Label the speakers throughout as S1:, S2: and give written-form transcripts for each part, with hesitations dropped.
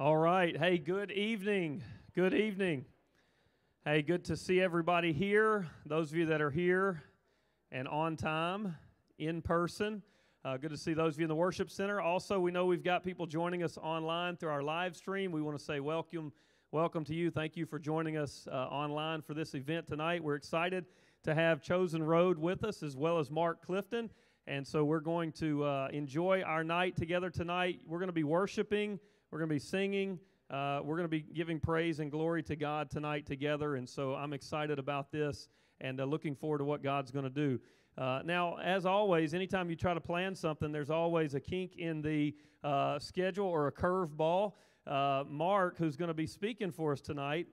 S1: All right. Hey, good evening. Good evening. Hey, good to see everybody here. Those of you that are here and on time, in person. Good to see those of you in the worship center. Also, we know we've got people joining us online through our live stream. We want to say welcome to you. Thank you for joining us online for this event tonight. We're excited to have Chosen Road with us, as well as Mark Clifton. And so we're going to enjoy our night together tonight. We're going to be worshiping. We're going to be singing. We're going to be giving praise and glory to God tonight together. And so I'm excited about this and looking forward to what God's going to do. Now, as always, anytime you try to plan something, there's always a kink in the schedule or a curveball. Mark, who's going to be speaking for us tonight,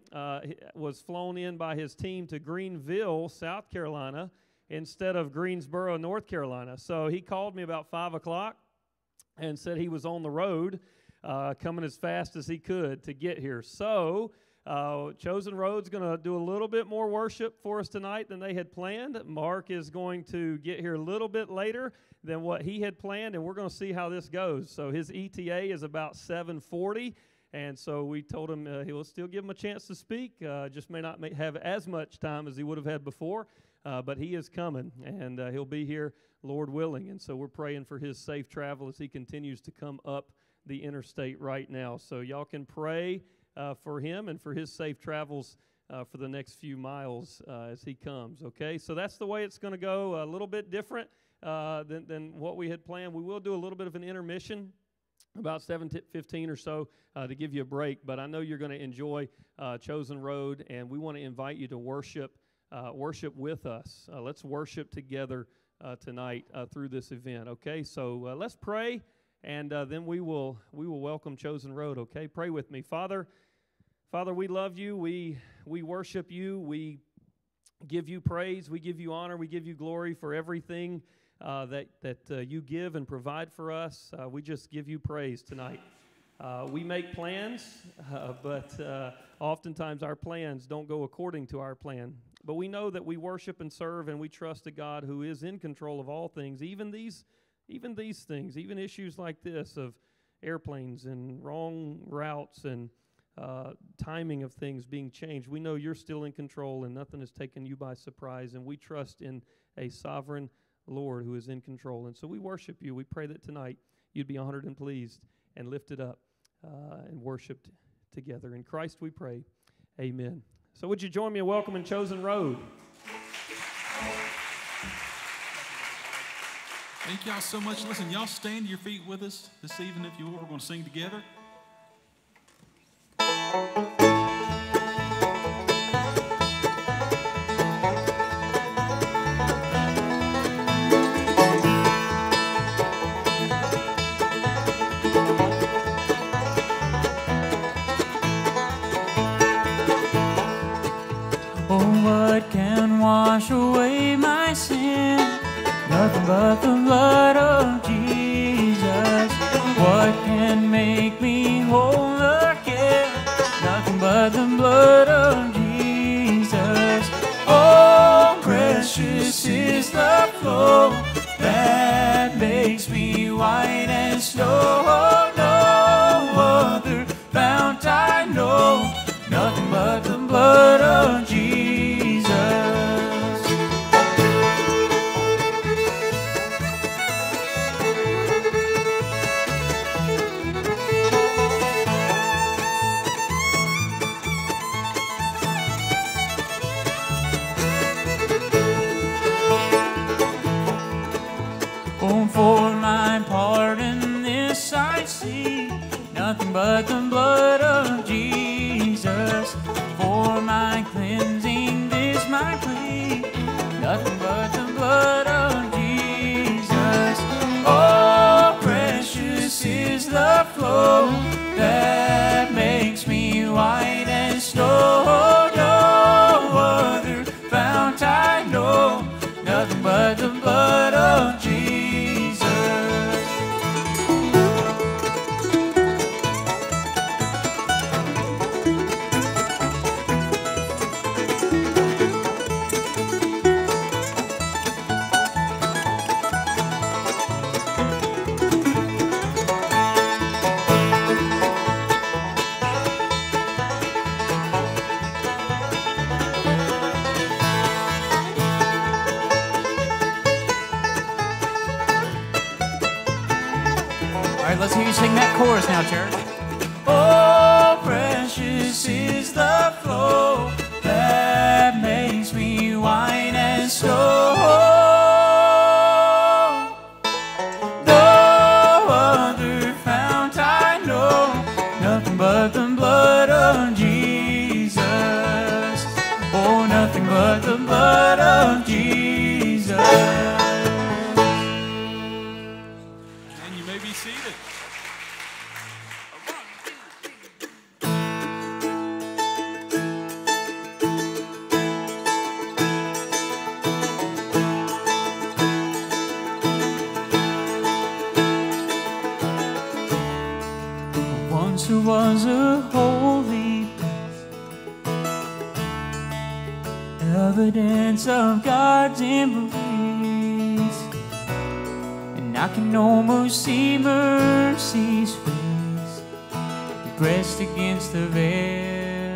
S1: was flown in by his team to Greenville, South Carolina, instead of Greensboro, North Carolina. So he called me about 5 o'clock and said he was on the road, coming as fast as he could to get here. So Chosen Road's going to do a little bit more worship for us tonight than they had planned. Mark is going to get here a little bit later than what he had planned, and we're going to see how this goes. So his ETA is about 7:40, and so we told him he'll still give him a chance to speak, just may not have as much time as he would have had before, but he is coming, and he'll be here, Lord willing. And so we're praying for his safe travel as he continues to come up the interstate right now. So y'all can pray for him and for his safe travels for the next few miles as he comes, okay? So that's the way it's going to go, a little bit different than what we had planned. We will do a little bit of an intermission, about 7:15 or so, to give you a break, but I know you're going to enjoy Chosen Road, and we want to invite you to worship with us. Let's worship together tonight through this event, okay? So let's pray. And then we will welcome Chosen Road, okay? Pray with me. Father, we love you. We worship you. We give you praise. We give you honor. We give you glory for everything that you give and provide for us. We just give you praise tonight. We make plans, but oftentimes our plans don't go according to our plan. But we know that we worship and serve, and we trust a God who is in control of all things, even these things, even issues like this of airplanes and wrong routes and timing of things being changed. We know you're still in control and nothing has taken you by surprise, and we trust in a sovereign Lord who is in control. And so we worship you. We pray that tonight you'd be honored and pleased and lifted up and worshiped together. In Christ we pray. Amen. So would you join me in welcoming Chosen Road?
S2: Thank y'all so much. Listen, y'all stand to your feet with us this evening if you will. We're going to sing together.
S3: Oh, what can wash away my sin? Nothing but the blood of Jesus. What can make me whole again? Nothing but the blood of Jesus. Oh, precious is the flow that makes me white as snow. No other fount I know. Nothing but the blood of Jesus. For my pardon this I see, nothing but the blood of Jesus. For my cleansing this my plea, nothing but the blood of Jesus. Oh, precious is the flow that makes me white as snow. No other fount I know, nothing but the blood of Jesus. me sing that chorus now, church. Oh, precious is the flow that makes me white as snow. No other fount I know, nothing but the blood of Jesus. Oh, nothing but the blood of Jesus.
S2: And you may be seated.
S3: Once there was a holy place, evidence of God's embrace, and I can almost see mercy's face pressed against the veil.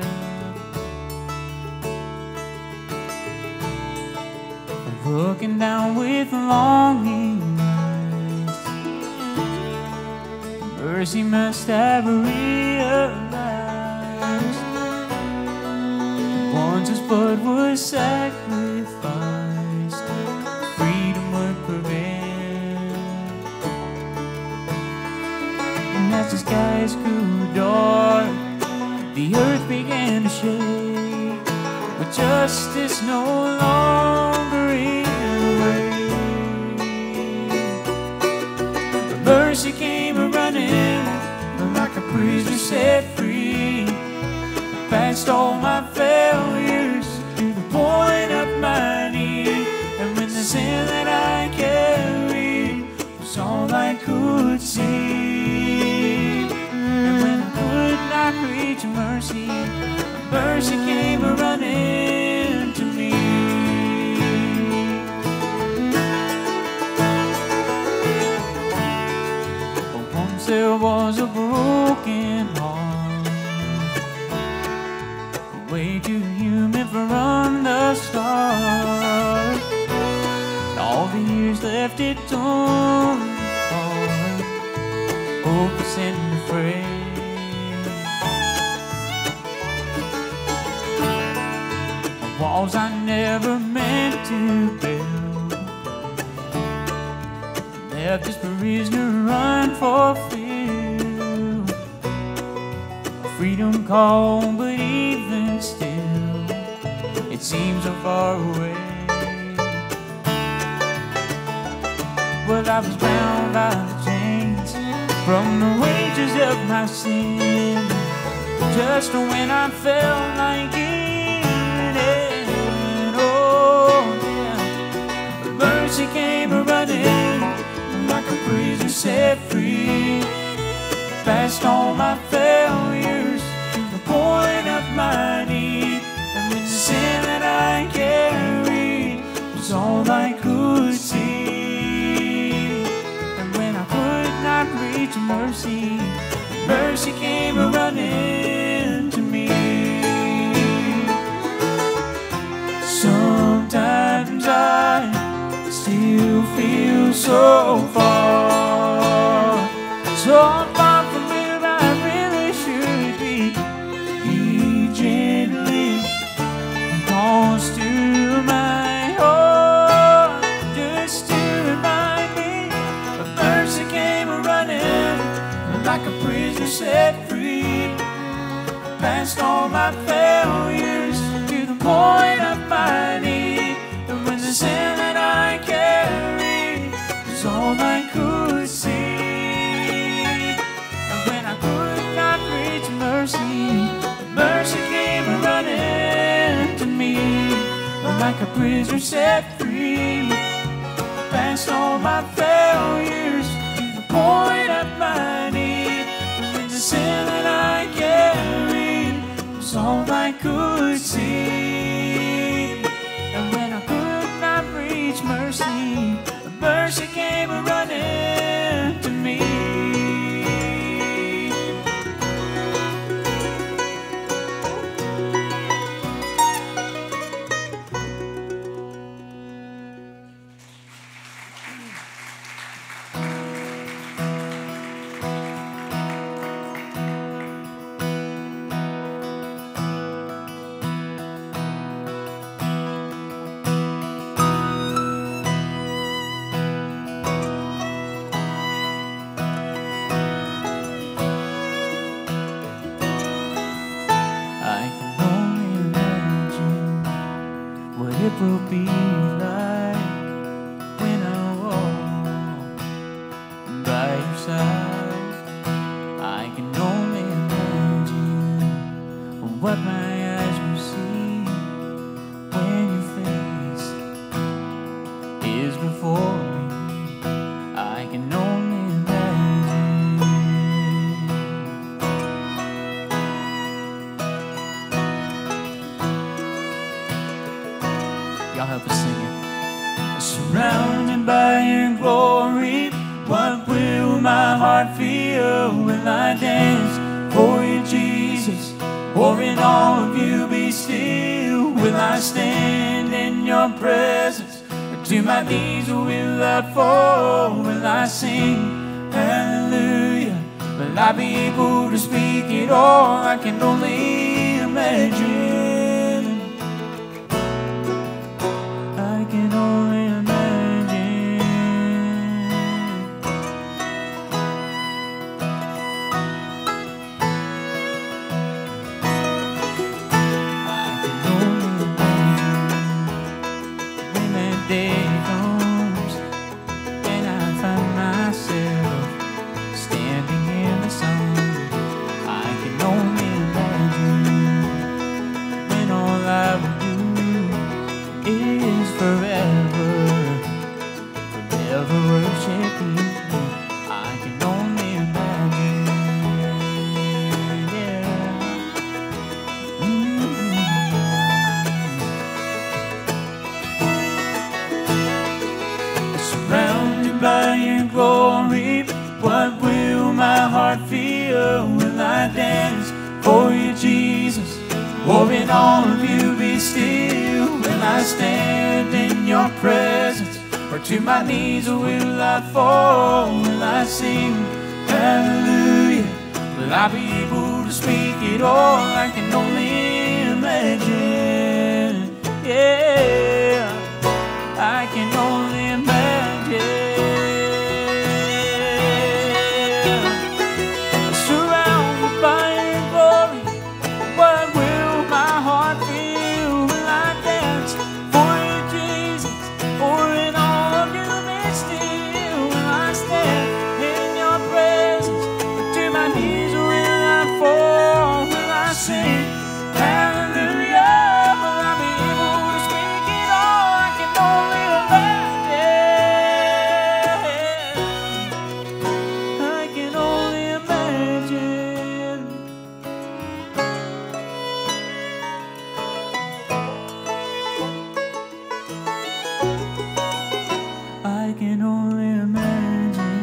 S3: Looking down with longing eyes, mercy must have realized once his blood was sacrificed, freedom would prevail. And as the skies grew dark, the earth began to shake, with justice no longer in the way. But mercy came a-running like a prisoner set free, past all my failures to the point of my need. And when the sin that I carried was all I could see, and when I could not reach mercy, mercy came a-running to me. But once there was a broken heart, way too human from the start. All the years left it torn apart, hopeless and afraid. Walls I never meant to build, left this prisoner unfulfilled. Freedom called, but even still, it seems so far away. Well, I was bound by the chains from the wages of my sin, just when I felt like giving in. Oh, yeah. But mercy came a-running like a prisoner set free, past all my failures to the point of my need. And when the sin that I carried was all I could see, and when I could not reach mercy, mercy came a-running to me. Sometimes I still feel so far, so far from where I really should be. He gently calls to my heart, just to remind me of mercy came a-running like a prisoner set free, past all my failures to the point of my need. And when the sin that I carried was all I could see, and when I could not reach mercy, mercy came a-running to me like a prisoner set free, past all my failures to the point of my need. And when the sin that I carried was all I could see, and when I could not reach mercy, mercy came a-running to me. it will be like when I walk by your side. I can only imagine what my eyes will see when your face is before me. I can only imagine. Y'all help us sing it. Surrounded by your glory, what will my heart feel? Will I dance for you, Jesus? Or in all of you be still? Will I stand in your presence? Or to my knees will I fall? Will I sing hallelujah? Will I be able to speak it all? I can only imagine. I can only imagine. I can only imagine when that day comes and I find myself standing in the sun. I can only imagine when all I will do is forever worship you. I can only imagine, yeah. Surrounded by your glory, what will my heart feel? Will I dance for you, Jesus? Or in all of you be still? Will I stand in your presence? Or to my knees will I fall? Will I sing hallelujah? Will I be able to speak it all? I can only imagine, yeah. I can only imagine. Surrounded by your glory, what will my heart feel? Will I dance for you, Jesus? Or in all of you be still? Will I stand in your presence? Or to my knees will I fall? Will I sing hallelujah? Will I be able to speak it all? I can only imagine. I can only imagine. I can only imagine.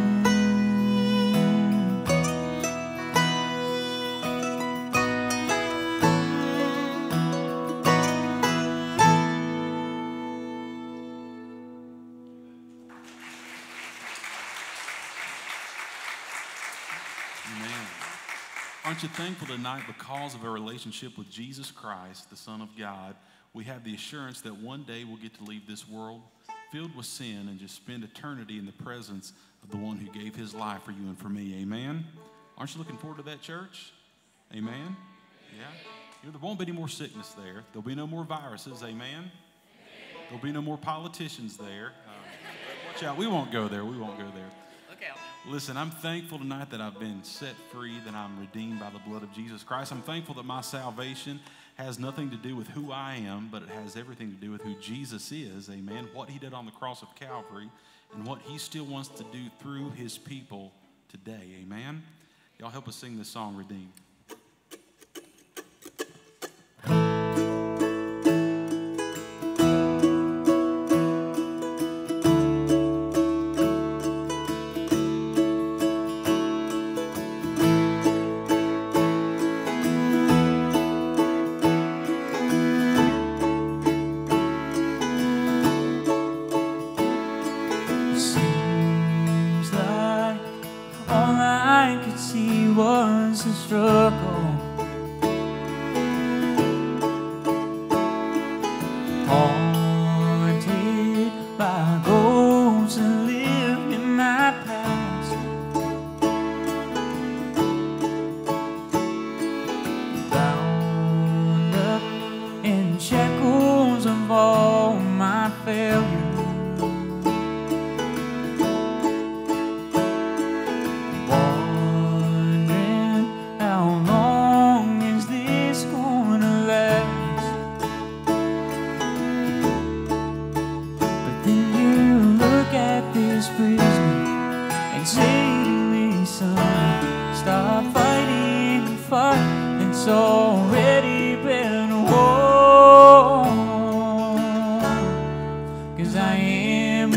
S2: Amen. Aren't you thankful tonight because of our relationship with Jesus Christ, the Son of God? We have the assurance that one day we'll get to leave this world filled with sin and just spend eternity in the presence of the one who gave his life for you and for me. Amen? Aren't you looking forward to that, church? Amen? Yeah. There won't be any more sickness there. There'll be no more viruses. Amen? There'll be no more politicians there. Watch out. We won't go there. We won't go there.
S4: Look out.
S2: Listen, I'm thankful tonight that I've been set free, that I'm redeemed by the blood of Jesus Christ. I'm thankful that my salvation has nothing to do with who I am, but it has everything to do with who Jesus is, amen, what he did on the cross of Calvary, and what he still wants to do through his people today, amen. Y'all help us sing this song, Redeemed.
S3: Seems like all I could see was a struggle. Haunted by ghosts that lived in my past. Bound up in shackles of all failure. Wondering how long is this gonna last? But then you look at this prison and say to me, son, stop fighting the fight that's already been won. 'Cause I am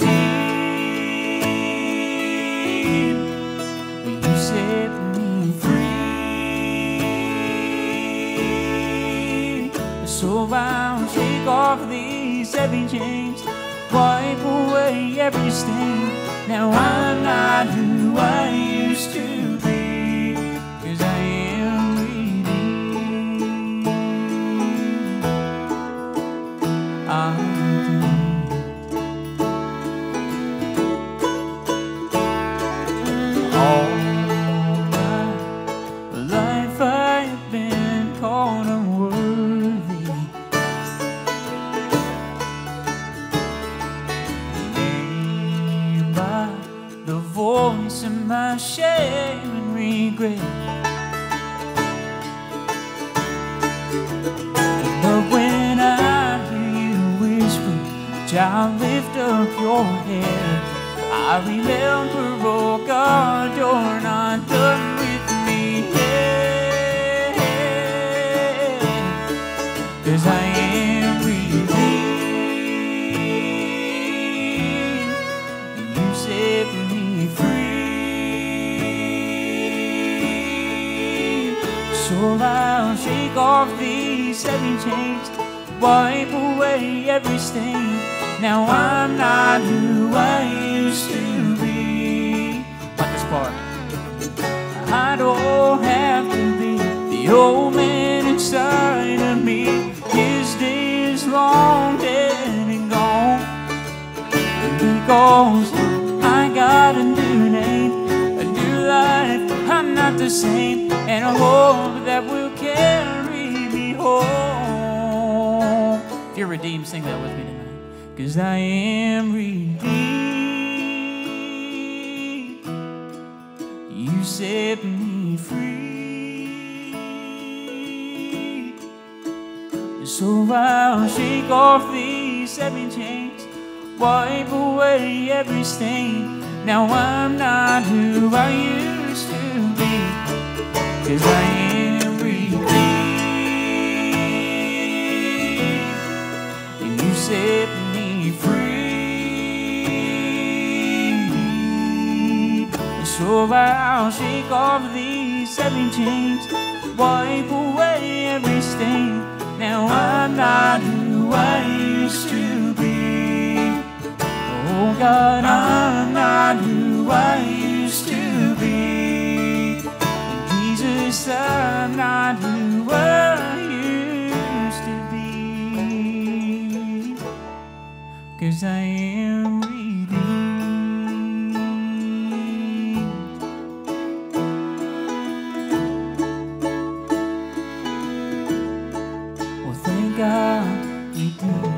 S3: redeemed. You set me free. So I'll shake off these heavy chains, wipe away every stain. Now I'm not who I used to be, 'cause I am redeemed. I'm redeemed. All my life I've been called unworthy, named by the voice of my shame and regret. But when I hear you whisper, child, lift up your head, I remember, oh God, you're not done with me yet. 'Cause I am redeemed. You set me free. So I'll shake off these heavy chains, wipe away every stain. Now I'm not who I used to be. Like this part. I don't have to be the old man inside of me. His day is long dead and gone. Because I got a new name, a new life, I'm not the same, and a hope that will carry me home. If you're redeemed, sing that with me tonight. 'Cause I am redeemed. You set me free. So I'll shake off these heavy chains, wipe away every stain. Now I'm not who I used to be, 'cause I am redeemed. And you set me free. So I'll shake off these heavy chains, wipe away every stain. Now I'm not who I used to be. Oh God, I'm not who I used to be. And Jesus, I'm not who I used to be. 'Cause I am redeemed. Well, thank God redeemed.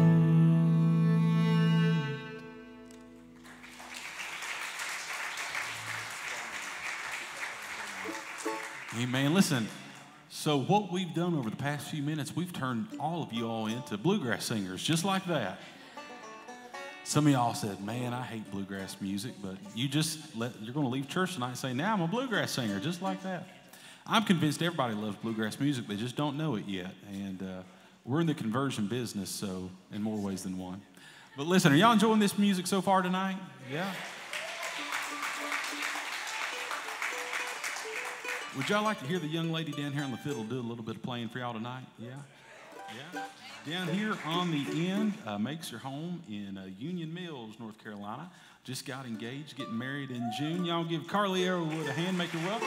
S2: Amen. Listen, so what we've done over the past few minutes, we've turned all of you all into bluegrass singers, just like that. Some of y'all said, man, I hate bluegrass music, but you're going to leave church tonight and say, now I'm a bluegrass singer, just like that. I'm convinced everybody loves bluegrass music, they just don't know it yet. And we're in the conversion business, so in more ways than one. But listen, are y'all enjoying this music so far tonight? Yeah? Would y'all like to hear the young lady down here on the fiddle do a little bit of playing for y'all tonight? Yeah? Yeah? Down here on the end, makes her home in Union Mills, North Carolina. Just got engaged, getting married in June. Y'all give Carly Arrowwood a hand, make her welcome.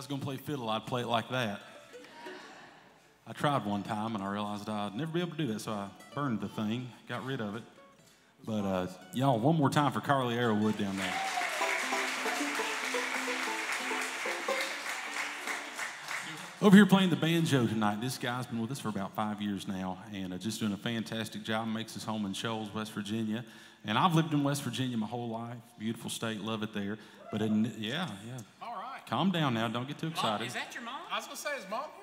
S2: going to play fiddle, I'd play it like that. I tried one time, and I realized I'd never be able to do that, so I burned the thing, got rid of it. But, y'all, one more time for Carly Arrowwood down there. Over here playing the banjo tonight. This guy's been with us for about 5 years now, and just doing a fantastic job. Makes his home in Shoals, West Virginia. And I've lived in West Virginia my whole life. Beautiful state, love it there. But yeah.
S4: All right.
S2: Calm down now. Don't get too excited.
S4: Mom, is that your mom? I was going to say, is Mom here?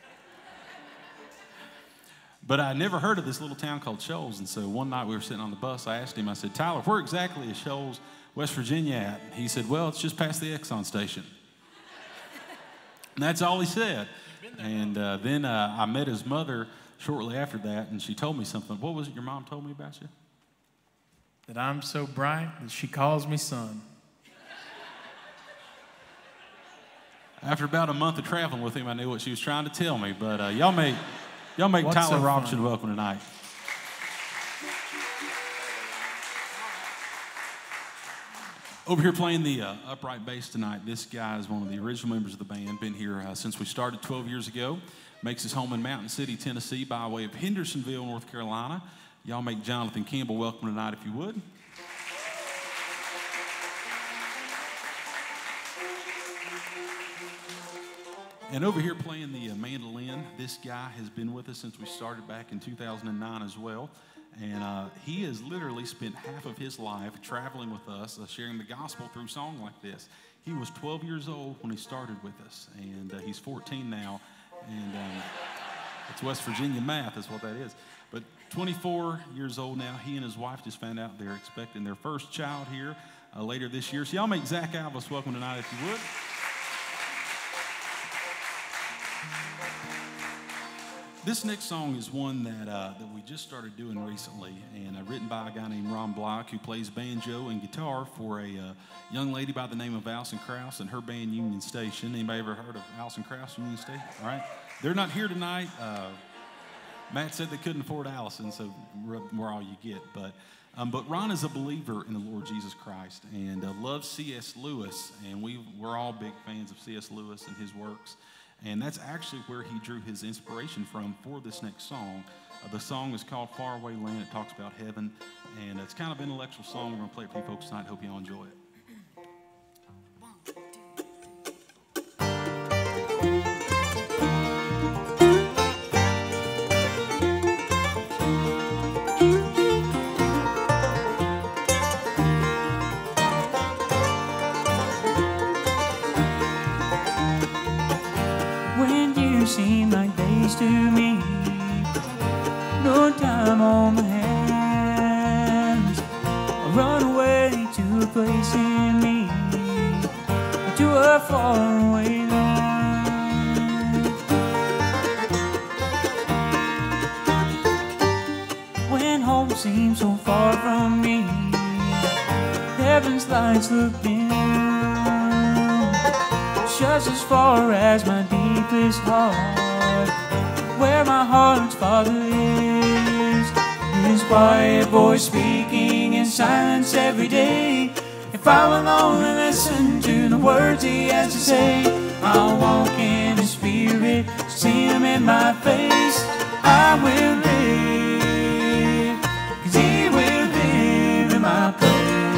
S2: But I never heard of this little town called Shoals. And so one night we were sitting on the bus. I asked him, I said, Tyler, where exactly is Shoals, West Virginia at? He said, well, it's just past the Exxon station. And that's all he said. And then I met his mother shortly after that, and she told me something. What was it your mom told me about you?
S4: That I'm so bright that she calls me son.
S2: After about a month of traveling with him, I knew what she was trying to tell me. But y'all make
S4: What's
S2: Tyler
S4: so
S2: Robertson
S4: funny?
S2: welcome tonight. Over here playing the upright bass tonight, this guy is one of the original members of the band. Been here since we started 12 years ago. Makes his home in Mountain City, Tennessee, by way of Hendersonville, North Carolina. Y'all make Jonathan Campbell welcome tonight if you would. And over here playing the mandolin, this guy has been with us since we started back in 2009 as well. And he has literally spent half of his life traveling with us, sharing the gospel through song like this. He was 12 years old when he started with us, and he's 14 now. And it's West Virginia math is what that is. But 24 years old now. He and his wife just found out they're expecting their first child here later this year. So y'all make Zach Alvis welcome tonight if you would. This next song is one that we just started doing recently, and written by a guy named Ron Block, who plays banjo and guitar for a young lady by the name of Allison Krause and her band Union Station. Anybody ever heard of Allison Krause, Union Station? All right. They're not here tonight. Matt said they couldn't afford Allison, so we're all you get. But Ron is a believer in the Lord Jesus Christ and loves C.S. Lewis, and we're all big fans of C.S. Lewis and his works. And that's actually where he drew his inspiration from for this next song. The song is called Faraway Land. It talks about heaven, and it's kind of an intellectual song. We're going to play it for you folks tonight. Hope you all enjoy it.
S3: Seem like days to me, no time on my hands. I run away to a place in me, to a faraway land. When home seems so far from me, heaven's lights look dim, just as far as my deepest heart, where my heart's Father is. His quiet voice speaking in silence every day. If I will only listen to the words he has to say, I'll walk in his spirit, see him in my face. I will live, 'cause he will live in my place.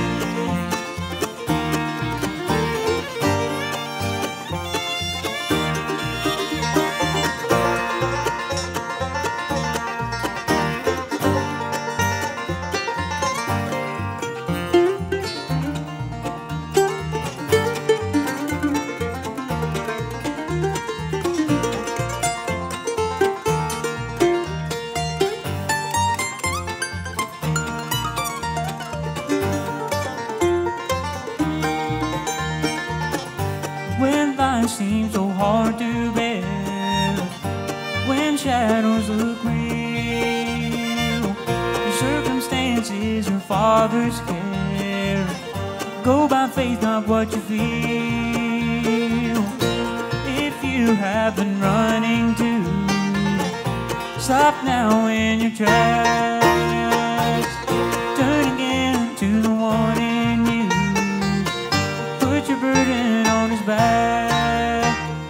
S3: Seems so hard to bear, when shadows look real, the circumstances are Father's care. Go by faith, not what you feel. If you have been running to, stop now in your tracks. Turn again to the one in you. Put your burden on his back.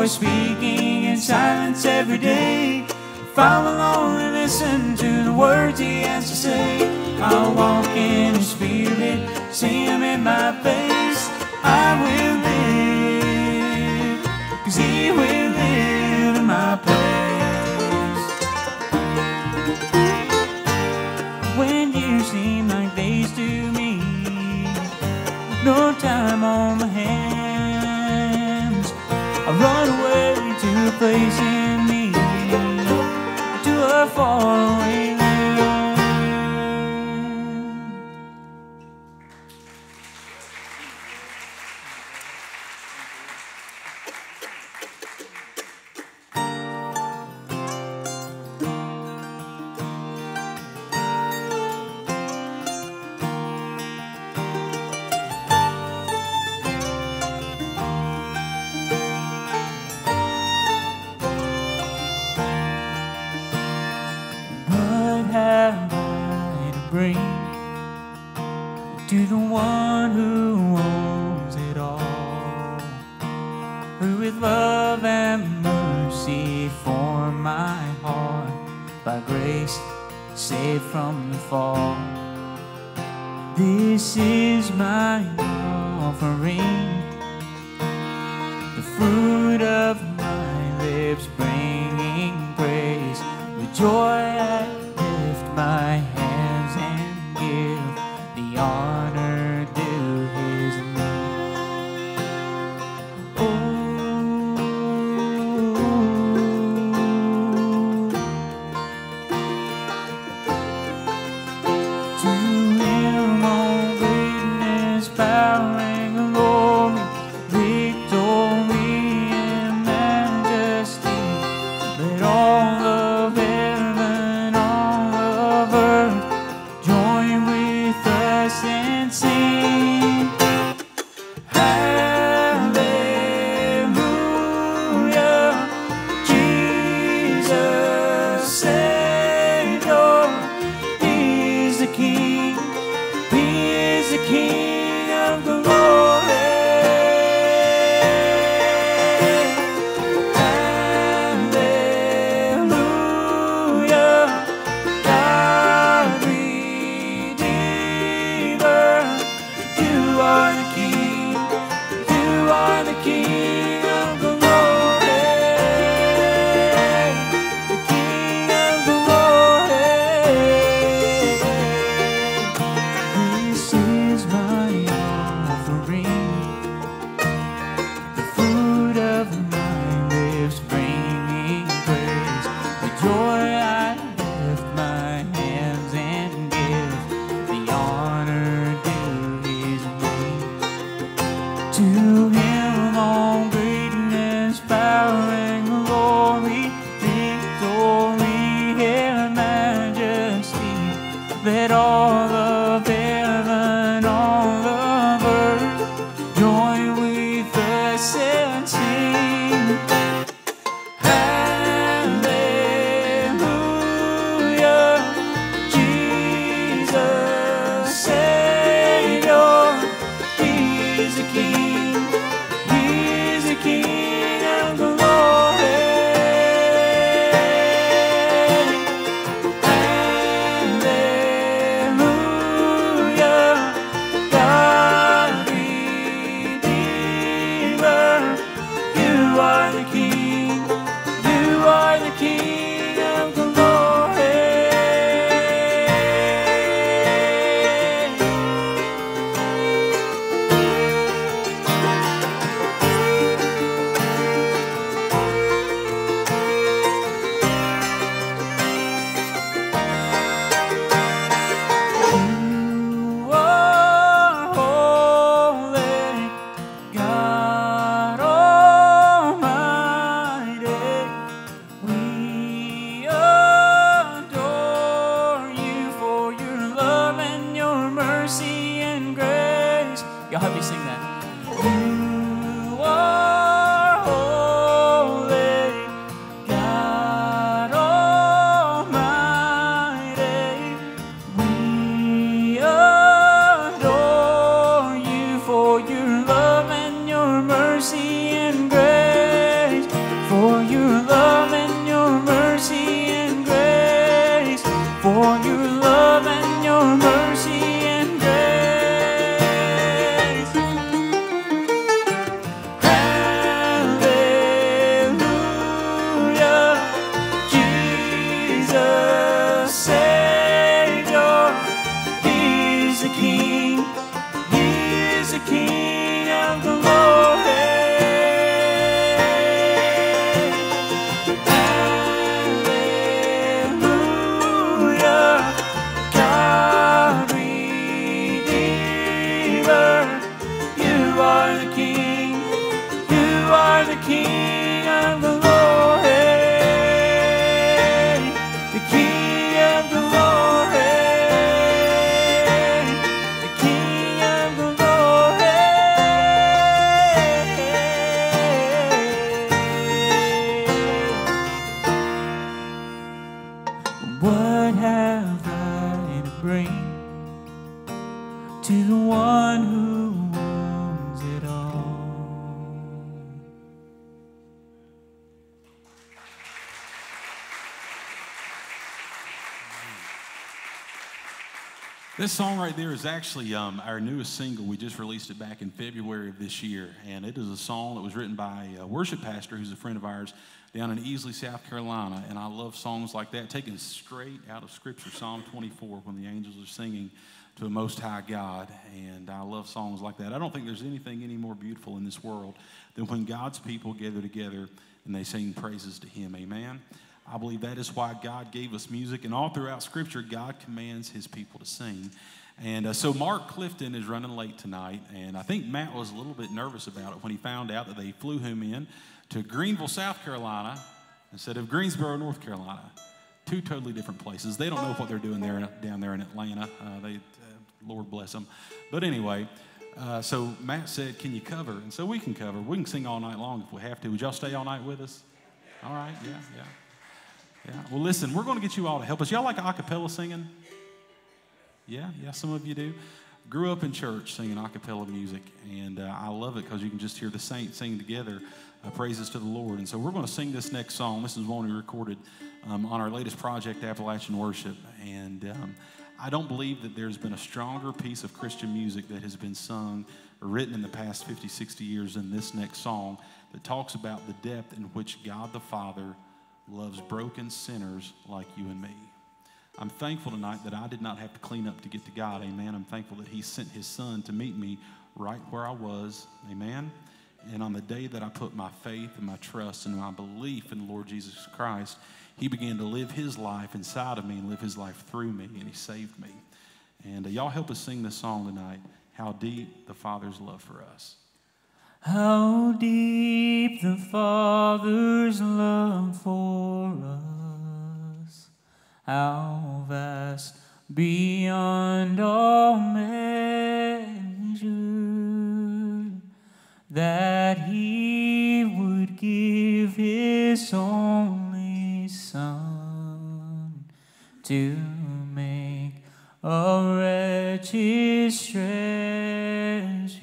S3: voice speaking in silence every day. If I'm alone and listen to the words He has to say, I'll walk in His Spirit, see Him in my face. I will live, 'cause He will live in my place. When years seem like days to me, no time on my hands, I run away to a place in me, to a faraway land. What have I to bring to the one who owns it all, who with love and mercy formed my heart, by grace saved from the fall? This is my offering, the fruit of my lips bringing praise. With joy I lift my hands and give the honor due His name. To Him all greatness, power and glory, victory and majesty, for your love and your mercy and grace, for your love and your mercy and grace. Hallelujah, Jesus Savior, He is the King, He is the King of glory. King of glory, the King of glory, the King of glory. What have I to bring to the one who owns it all?
S2: This song right there is actually our newest single. We just released it back in February of this year, and it is a song that was written by a worship pastor who's a friend of ours down in Easley, South Carolina, and I love songs like that, taken straight out of Scripture, Psalm 24, when the angels are singing to a Most High God, and I love songs like that. I don't think there's anything any more beautiful in this world than when God's people gather together and they sing praises to Him, amen? I believe that is why God gave us music, and all throughout Scripture, God commands His people to sing. And so Mark Clifton is running late tonight, and I think Matt was a little bit nervous about it when he found out that they flew him in to Greenville, South Carolina, instead of Greensboro, North Carolina. Two totally different places. They don't know what they're doing there down there in Atlanta. Lord bless them. But anyway, so Matt said, "Can you cover?" And so we can cover. We can sing all night long if we have to. Would y'all stay all night with us? All right, yeah. Yeah, well, listen, we're going to get you all to help us. Y'all like a cappella singing? Yeah, some of you do. Grew up in church singing a cappella music, and I love it because you can just hear the saints sing together praises to the Lord. And so we're going to sing this next song. This is one we recorded on our latest project, Appalachian Worship. And I don't believe that there's been a stronger piece of Christian music that has been sung or written in the past 50, 60 years than this next song that talks about the depth in which God the Father loves broken sinners like you and me. I'm thankful tonight that I did not have to clean up to get to God, amen. I'm thankful that He sent His Son to meet me right where I was, amen. And on the day that I put my faith and my trust and my belief in the Lord Jesus Christ, He began to live His life inside of me and live His life through me, and He saved me. And y'all help us sing this song tonight, How Deep the Father's Love for Us.
S3: How deep the Father's love for us, how vast beyond all measure, that He would give His only Son to make a wretch His treasure.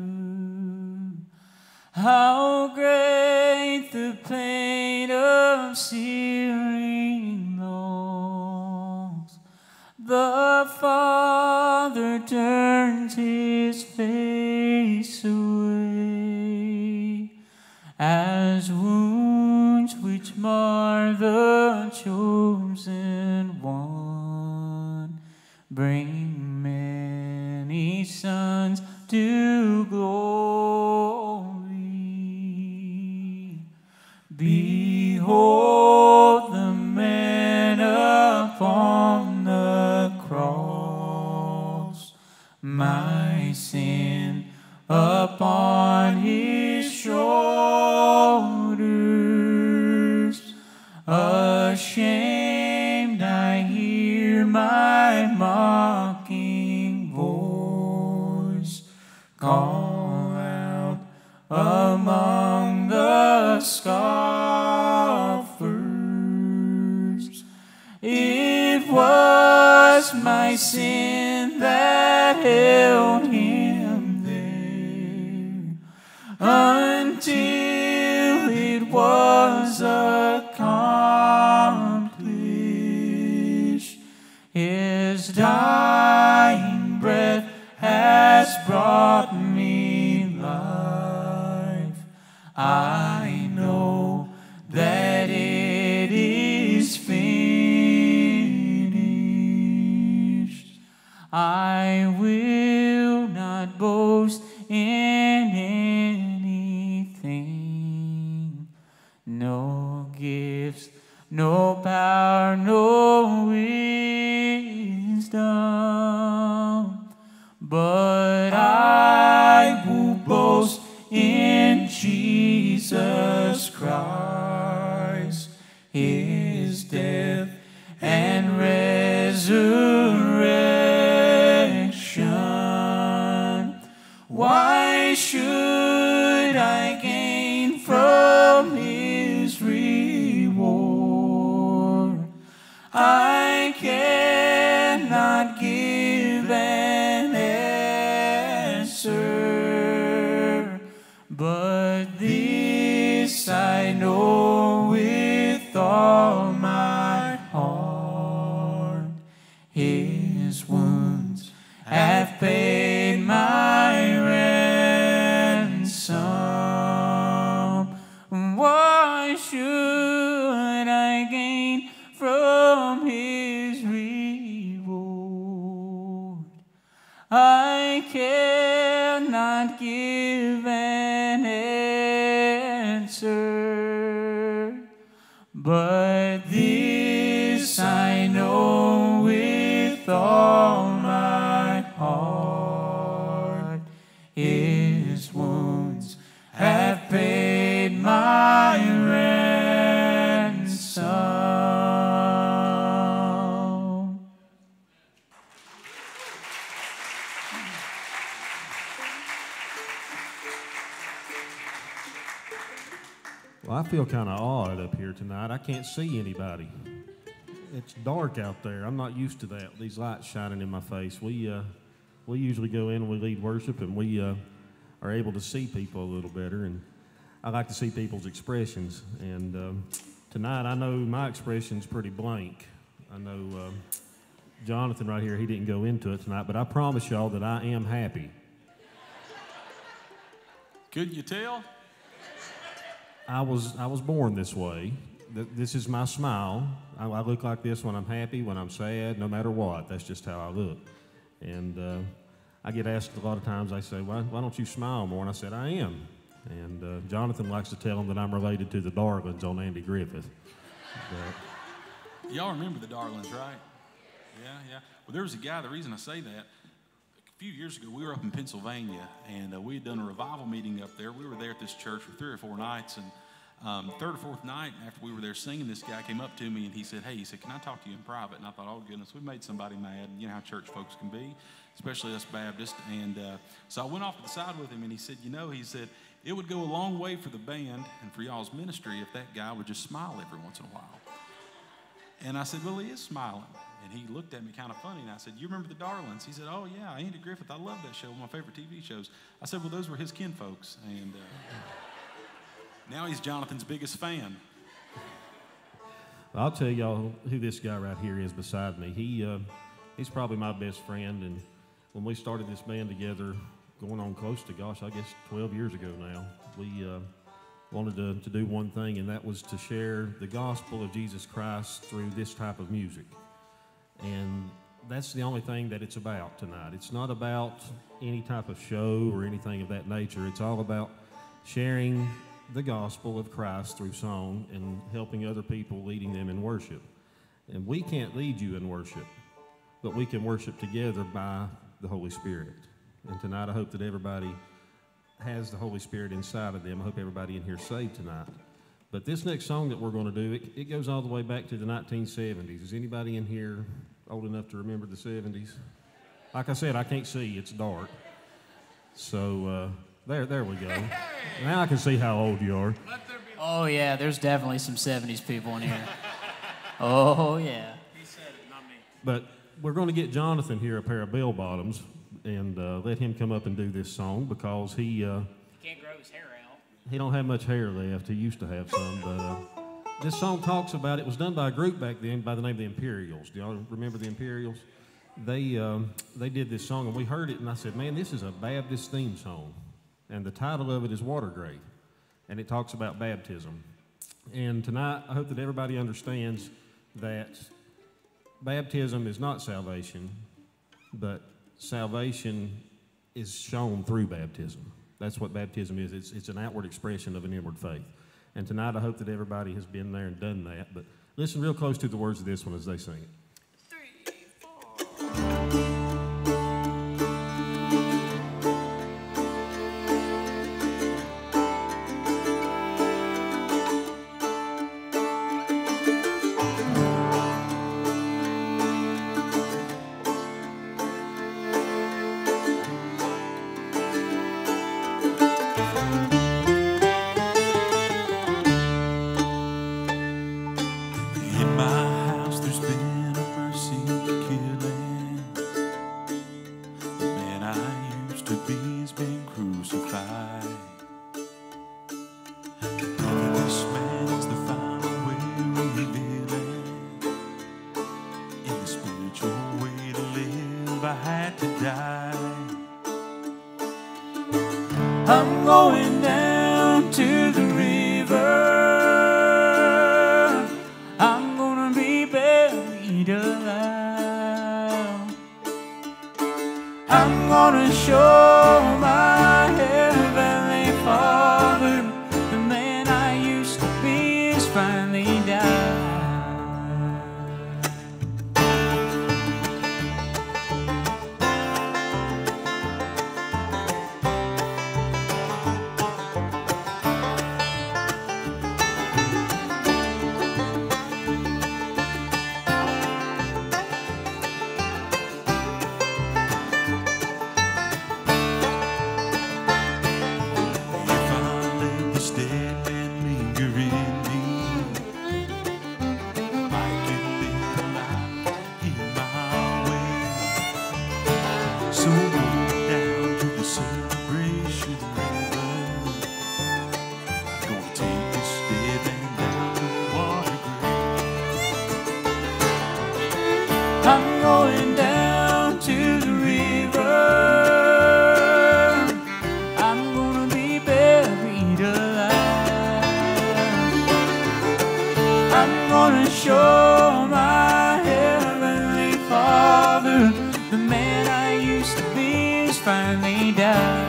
S3: How great the pain of searing loss! The Father turns His face away, as wounds which mar the chosen one bring many sons to glory. Behold the man upon the cross, my sin upon His shoulders. Ashamed I hear my mocking voice call out among the scoffers. It was my sin that held Him there until it was was accomplished. His dying breath has brought me life. I know that it is finished. I will not boast in anything, no gifts, no power, no wisdom, but I will boast in Jesus Christ, His death and resurrection. Why should I gain from His reward? I cannot give an answer, but this I know with all my heart. His wounds have paid my ransom. Why should I gain from His reward? I cannot give an answer, but this I know with all my heart. His wounds have paid my ransom.
S5: Well, I feel kind of odd up here tonight. I can't see anybody. It's dark out there. I'm not used to that, these lights shining in my face. We usually go in and we lead worship, and we are able to see people a little better, and I like to see people's expressions. And tonight, I know my expression's pretty blank. I know Jonathan right here, he didn't go into it tonight, but I promise y'all that I am happy.
S2: Couldn't you tell?
S5: I was born this way. This is my smile. I look like this when I'm happy, when I'm sad, no matter what. That's just how I look. And I get asked a lot of times, they say, why don't you smile more? And I said, I am. And Jonathan likes to tell them that I'm related to the Darlings on Andy Griffith.
S2: Y'all remember the Darlings, right? Yeah. Well, there was a guy, the reason I say that, a few years ago, we were up in Pennsylvania, and we had done a revival meeting up there. We were there at this church for 3 or 4 nights, and third or fourth night after we were there singing, this guy came up to me, and he said, can I talk to you in private? And I thought, oh, goodness, we made somebody mad. You know how church folks can be, especially us Baptists. And so I went off to the side with him, and he said, it would go a long way for the band and for y'all's ministry if that guy would just smile every once in a while. And I said, well, he is smiling. And he looked at me kind of funny, and I said, you remember the Darlings? He said, oh, yeah, Andy Griffith, I love that show, one of my favorite TV shows. I said, well, those were his kinfolks. And now he's Jonathan's biggest fan.
S5: I'll tell y'all who this guy right here is beside me. He's probably my best friend, and when we started this band together, going on close to, 12 years ago now, we wanted to do one thing, and that was to share the gospel of Jesus Christ through this type of music. And that's the only thing that it's about tonight. It's not about any type of show or anything of that nature. It's all about sharing the gospel of Christ through song and helping other people, leading them in worship. And we can't lead you in worship, but we can worship together by the Holy Spirit. And tonight I hope that everybody has the Holy Spirit inside of them. I hope everybody in here is saved tonight. But this next song that we're going to do, it goes all the way back to the 1970s. Is anybody in here old enough to remember the 70s? Like I said, I can't see. It's dark. So there we go. Now I can see how old you are.
S3: Oh, yeah, there's definitely some 70s people in here. Oh, yeah.
S4: He said it, not me.
S5: But we're going to get Jonathan here a pair of bell bottoms and let him come up and do this song because he
S3: He can't grow his hair out.
S5: he don't have much hair left. He used to have some, but This song talks about, it was done by a group back then by the name of the Imperials. Do y'all remember the Imperials? They did this song, and we heard it, and I said, man, this is a Baptist theme song. And the title of it is Water Grave, and it talks about baptism. And tonight, I hope that everybody understands that baptism is not salvation, but salvation is shown through baptism. That's what baptism is. It's an outward expression of an inward faith. And tonight, I hope that everybody has been there and done that. But listen real close to the words of this one as they sing it.
S2: In my house, there's been a mercy killing. The man I used to be has been crucified. And this man is the final way revealing. In the spiritual way to live, I had to die.
S3: I'm going down to the river. I'm gonna be buried alive. I'm gonna show my heavenly Father the man I used to be has finally died.
S2: If I let this dead man linger in me, I can live a life in my way. So go down to the celebration river. Gonna take this dead man down to the water grave.
S3: I'm going down to the river. I'm gonna be buried alive. I'm gonna show my heavenly Father the man I used to be has finally died.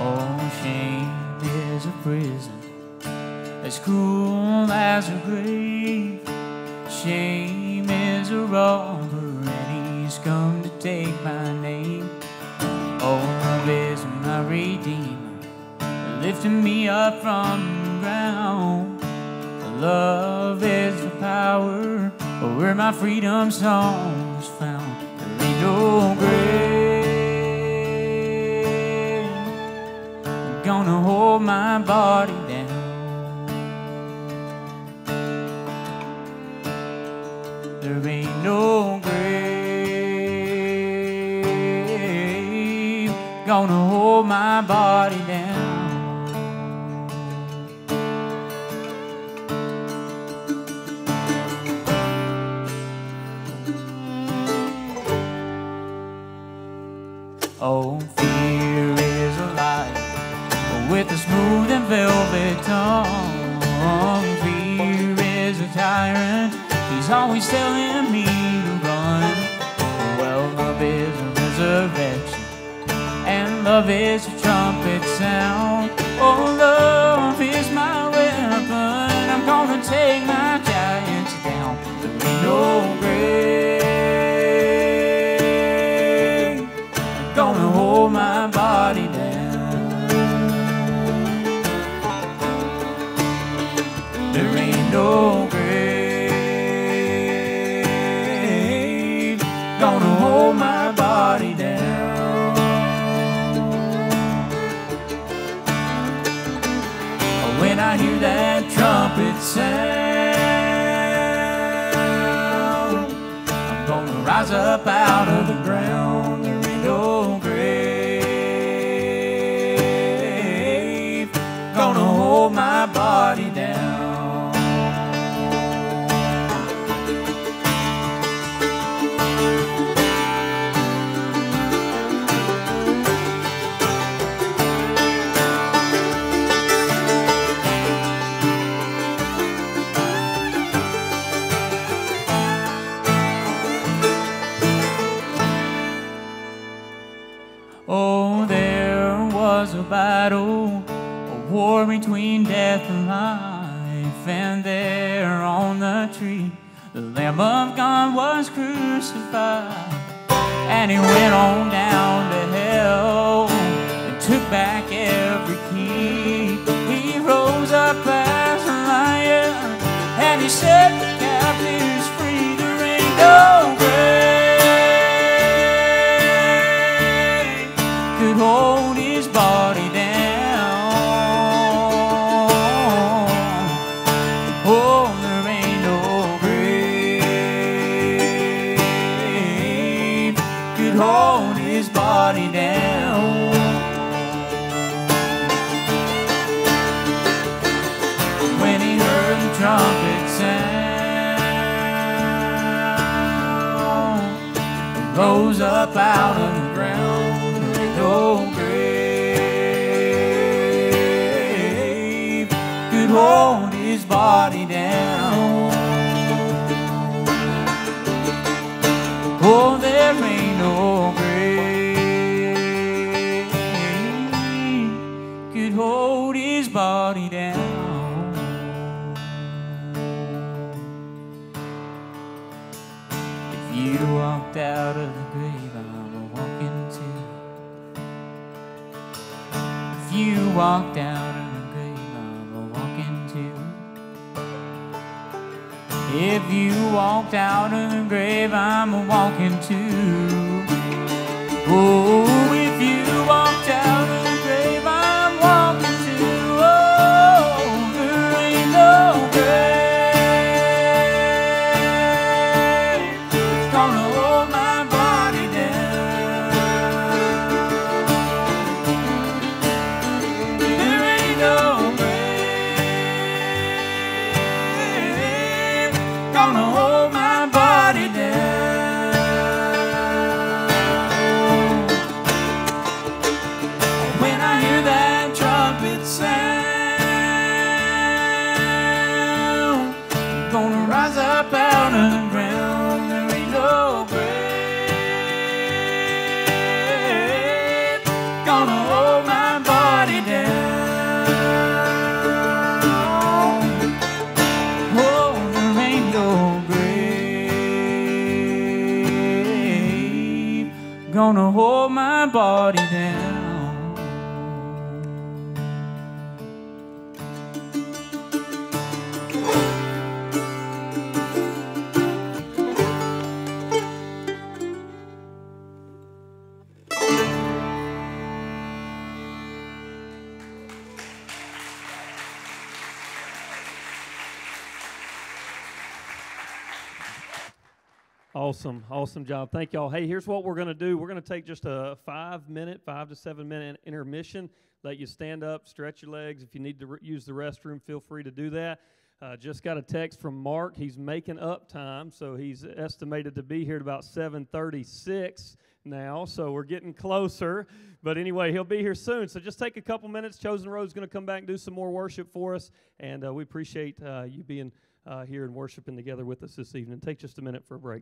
S3: Oh, shame is a prison as cruel as a grave. Shame is a robber and he's come to take my name. Oh, love is my redeemer, lifting me up from the ground. Love is the power where my freedom song is found. There ain't no grave gonna hold my body down. There ain't no grave gonna hold my body down. Oh, fear is a liar with a smooth and velvet tongue. Fear is a tyrant, he's always telling me to run. Well, love is a resurrection, and love is a trumpet sound. Oh, love is my weapon, I'm gonna take my giants down. There ain't no grave gonna hold my body down. There ain't no grave gonna hold my body down. When I hear that trumpet sound, I'm gonna rise up out of the ground. There ain't no grave gonna hold my body down. Oh, there was a battle, a war between death and life, and there on the tree the Lamb of God was crucified. And he went on down to hell and took back every key. He rose up as a lion and he set the captives free. There ain't no grave could hold his body down. Oh, there ain't no grave could hold his body down. When he heard the trumpet sound, rose up out of the ground. No grave could hold his body down. Oh, there ain't no grave could hold his body down. If you walked out of the grave, I'm walking too. You walked out of the grave, I'm walking too. If you walked out of the grave, I'm walking too. Oh, if you walked out of the grave, I'm walking too. Oh, there ain't no grave gonna hold my body down. There ain't no grave gonna hold my body down. gonna hold my body down.
S1: Awesome, awesome job. Thank y'all. Hey, here's what we're going to do. We're going to take just a 5 to 7 minute intermission. Let you stand up, stretch your legs. If you need to use the restroom, feel free to do that. Just got a text from Mark. He's making up time, so he's estimated to be here at about 7:36 now, so we're getting closer. But anyway, he'll be here soon, so just take a couple minutes. Chosen Road's going to come back and do some more worship for us, and we appreciate you being here and worshiping together with us this evening. Take just a minute for a break.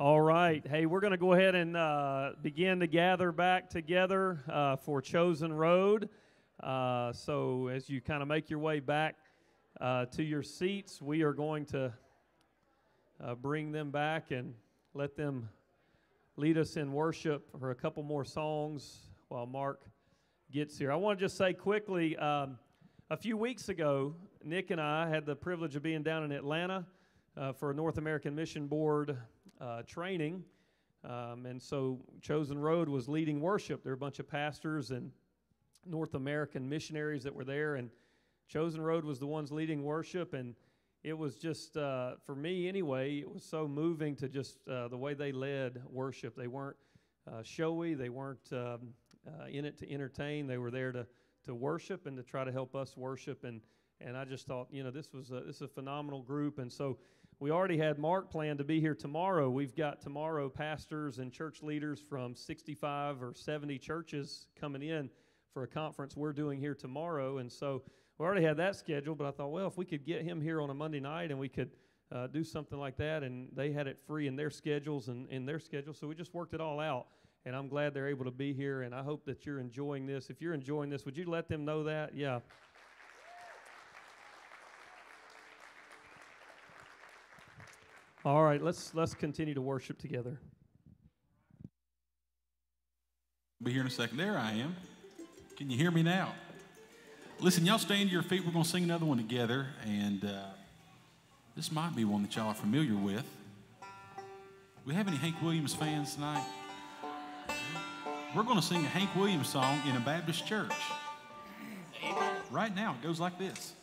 S1: All right. Hey, we're going to go ahead and begin to gather back together for Chosen Road. So as you kind of make your way back to your seats, we are going to bring them back and let them lead us in worship for a couple more songs while Mark gets here. I want to just say quickly, a few weeks ago, Nick and I had the privilege of being down in Atlanta for a North American Mission Board training, and so Chosen Road was leading worship. There were a bunch of pastors and North American missionaries that were there, and Chosen Road was the ones leading worship, and it was just, for me anyway, it was so moving to just the way they led worship. They weren't showy, they weren't in it to entertain, they were there to worship and to try to help us worship, and I just thought, you know, this is a phenomenal group, and so we already had Mark planned to be here tomorrow. We've got tomorrow pastors and church leaders from 65 or 70 churches coming in for a conference we're doing here tomorrow. And so we already had that scheduled, but I thought, well, if we could get him here on a Monday night and we could do something like that, and they had it free in their schedules and in their schedule, so we just worked it all out. And I'm glad they're able to be here, and I hope that you're enjoying this. If you're enjoying this, would you let them know that? Yeah. All right, let's continue to worship together.
S2: I'll be here in a second. There I am. Can you hear me now? Listen, y'all stand to your feet. We're going to sing another one together, and this might be one that y'all are familiar with. We have any Hank Williams fans tonight? We're going to sing a Hank Williams song in a Baptist church. Right now, it goes like this.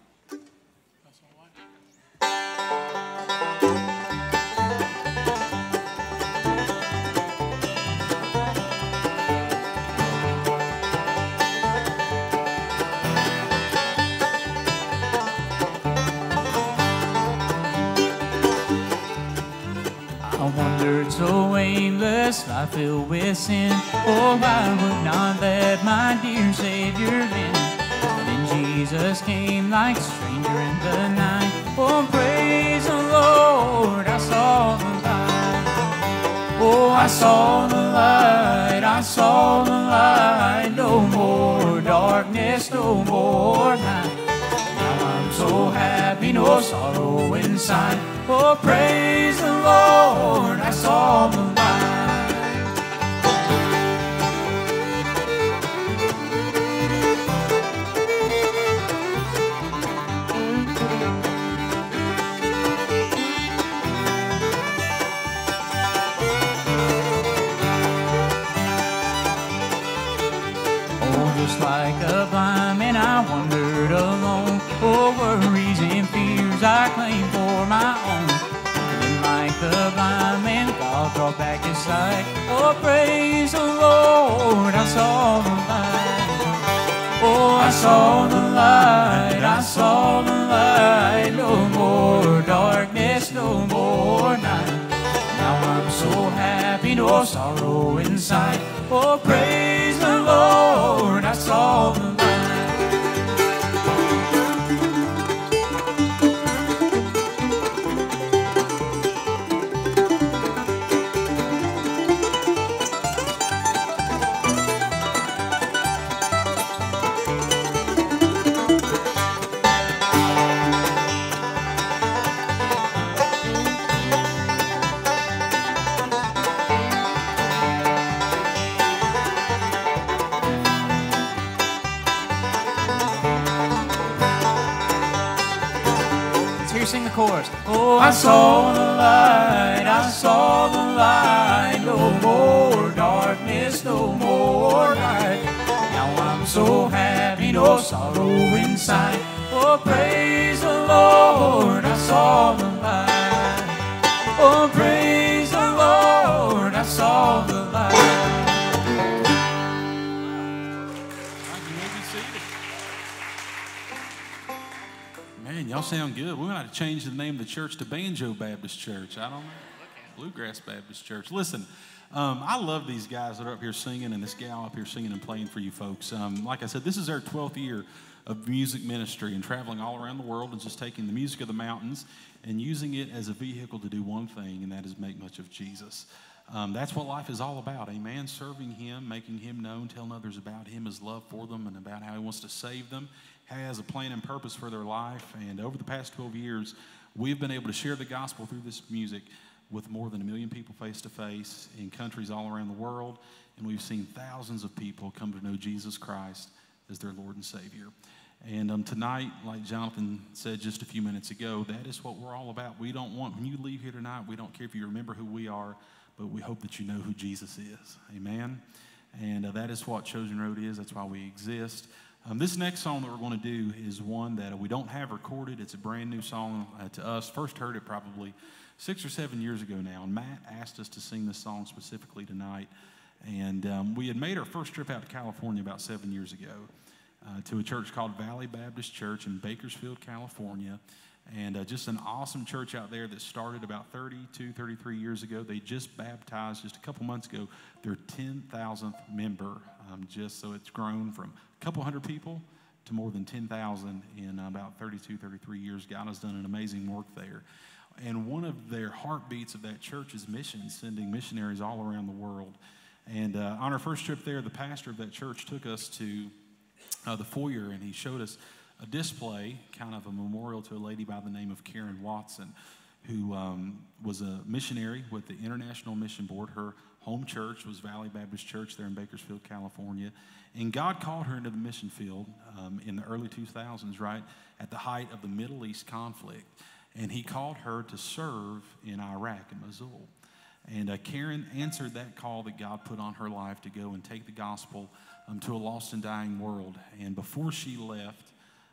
S3: So aimless, life filled with sin. Oh, I would not let my dear Savior in. Then Jesus came like a stranger in the night. Oh, praise the Lord, I saw the light. Oh, I saw the light, I saw the light. No more darkness, no more night. Now I'm so happy, no sorrow inside. Oh, praise the Lord, I saw the light. Oh, just like a blind man, I wandered alone. Oh, worries and fears I claimed for my own. Like the blind man, God brought back his sight. Oh, praise the Lord, I saw the light. Oh, I saw the light, I saw the light. No more darkness, no more night. Now I'm so happy, no sorrow inside. Oh, praise the Lord, I saw the light. Sing the chorus. Oh, I saw the light, I saw the light. No more darkness, no more night. Now I'm so happy, no sorrow inside. Oh, praise the Lord, I saw the light. Oh, praise the Lord, I saw the light.
S2: Man, y'all sound good. We might have to change the name of the church to Banjo Baptist Church. I don't know. Bluegrass Baptist Church. Listen, I love these guys that are up here singing and this gal up here singing and playing for you folks. Like I said, this is our 12th year of music ministry and traveling all around the world and just taking the music of the mountains and using it as a vehicle to do one thing, and that is make much of Jesus. That's what life is all about, amen? Serving Him, making Him known, telling others about Him, His love for them, and about how He wants to save them, how He has a plan and purpose for their life. And over the past 12 years, we've been able to share the gospel through this music with more than 1 million people face to face in countries all around the world. And we've seen thousands of people come to know Jesus Christ as their Lord and Savior. And tonight, like Jonathan said just a few minutes ago, that is what we're all about. We don't want, when you leave here tonight, we don't care if you remember who we are, but we hope that you know who Jesus is. Amen? And that is what Chosen Road is. That's why we exist. This next song that we're going to do is one that we don't have recorded. It's a brand new song to us. First heard it probably 6 or 7 years ago now. And Matt asked us to sing this song specifically tonight. And we had made our first trip out to California about 7 years ago to a church called Valley Baptist Church in Bakersfield, California. And just an awesome church out there that started about 32, 33 years ago. They just baptized just a couple months ago their 10,000th member. Just so it's grown from a couple hundred people to more than 10,000 in about 32, 33 years. God has done an amazing work there. And one of their heartbeats of that church is missions, sending missionaries all around the world. And on our first trip there, the pastor of that church took us to the foyer, and he showed us a display, kind of a memorial to a lady by the name of Karen Watson, who was a missionary with the International Mission Board. Her home church was Valley Baptist Church there in Bakersfield, California. And God called her into the mission field in the early 2000s, right at the height of the Middle East conflict. And He called her to serve in Iraq and Mosul. And Karen answered that call that God put on her life to go and take the gospel to a lost and dying world. And before she left,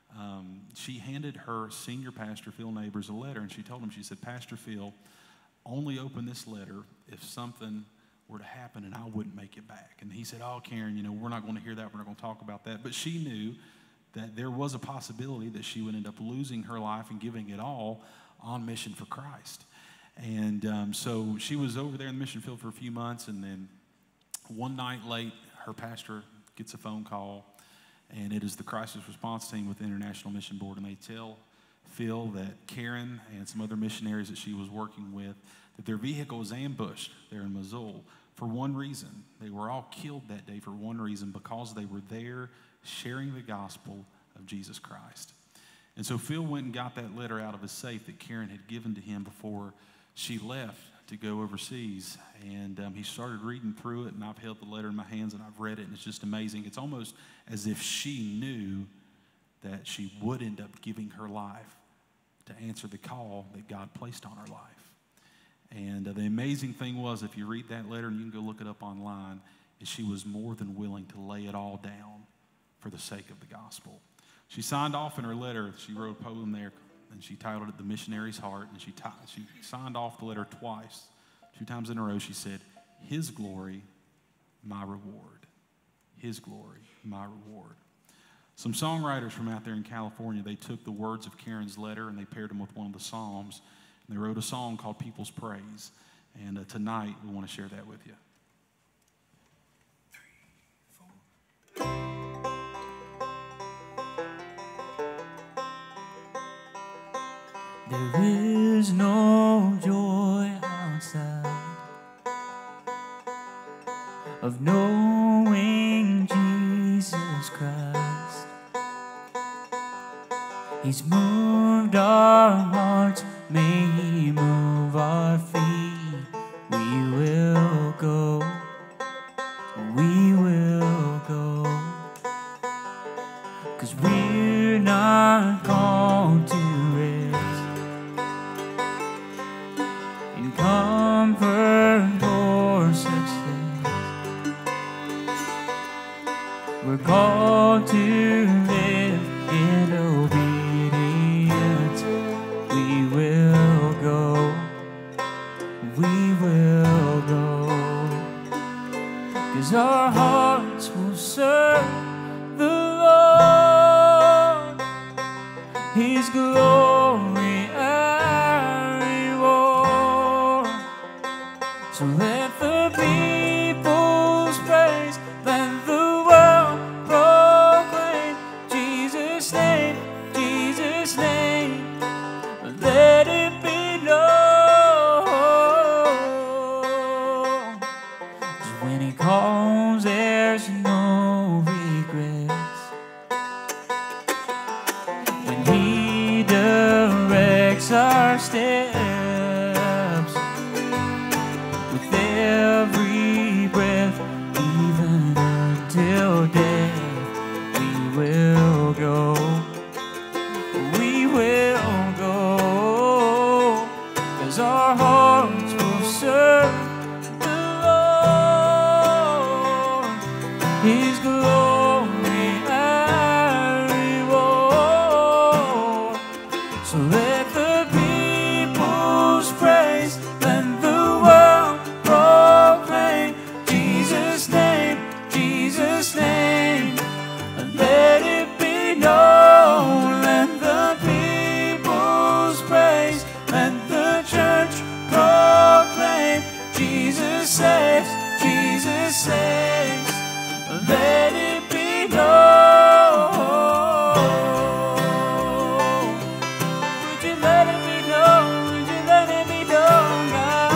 S2: she handed her senior pastor, Phil Neighbors, a letter. And she told him, she said, Pastor Phil, only open this letter if something were to happen and I wouldn't make it back. And he said, oh, Karen, we're not going to hear that. We're not going to talk about that. But she knew that there was a possibility that she would end up losing her life and giving it all on mission for Christ. And so she was over there in the mission field for a few months, and then one night late, her pastor gets a phone call, and it is the crisis response team with the International Mission Board, and they tell Phil that Karen and some other missionaries that she was working with, that their vehicle was ambushed there in Mosul for one reason. They were all killed that day for one reason, because they were there sharing the gospel of Jesus Christ. And so Phil went and got that letter out of his safe that Karen had given to him before she left to go overseas. And he started reading through it, and I've held the letter in my hands and I've read it, and it's just amazing. It's almost as if she knew that she would end up giving her life to answer the call that God placed on her life. And the amazing thing was, if you read that letter, and you can go look it up online, is she was more than willing to lay it all down for the sake of the gospel. She signed off in her letter. She wrote a poem there, and she titled it The Missionary's Heart. And she signed off the letter twice, 2 times in a row. She said, His glory, my reward. His glory, my reward. Some songwriters from out there in California, they took the words of Karen's letter and they paired them with one of the Psalms. And they wrote a song called People's Praise. And tonight, we want to share that with you. 3, 4.
S3: There is no joy outside of knowing Jesus Christ. He's moved our hearts, may He move our feet. We will go, we will go, 'cause we're not called to comfort or success. We're called to live in obedience. We will go, we will go, 'cause our hearts will serve the Lord, His glory and reward. So let the peoples praise, let the world proclaim, Jesus steps. With every breath, even until death, we will go. We will go, 'cause our hearts will serve the Lord. His glory and reward. So let the people's praise, let the world proclaim Jesus' name, Jesus' name. And let it be known, let the people's praise, let the church proclaim Jesus saves, Jesus saves. Let it be known. Would you let it be known? Would you let it be known,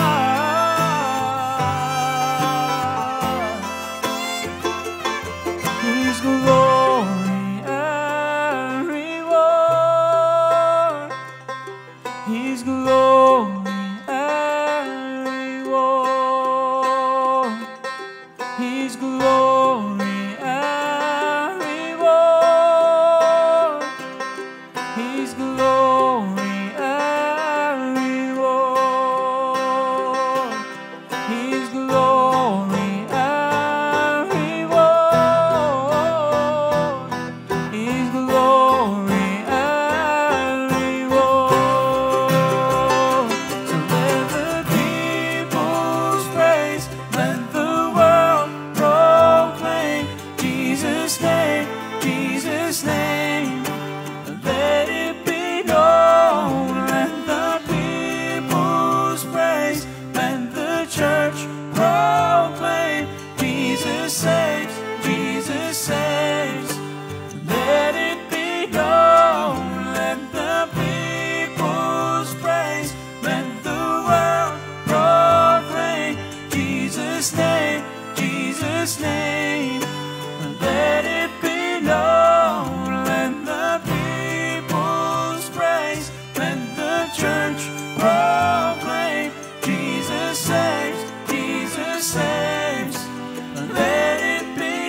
S3: God? His glory and reward. His glory and reward. His glory and reward. His glory and reward. His glory and reward. His glory and reward. So let the people's praise, let the world proclaim Jesus' name, Jesus' name. Let it be known, let the people's praise, let the church proclaim Jesus saves, Jesus saves. Let it be known, let the people's praise, let the world proclaim Jesus' name, Jesus' name. Let it be known, let the people's praise, let the church proclaim Jesus saves, Jesus saves. Let it be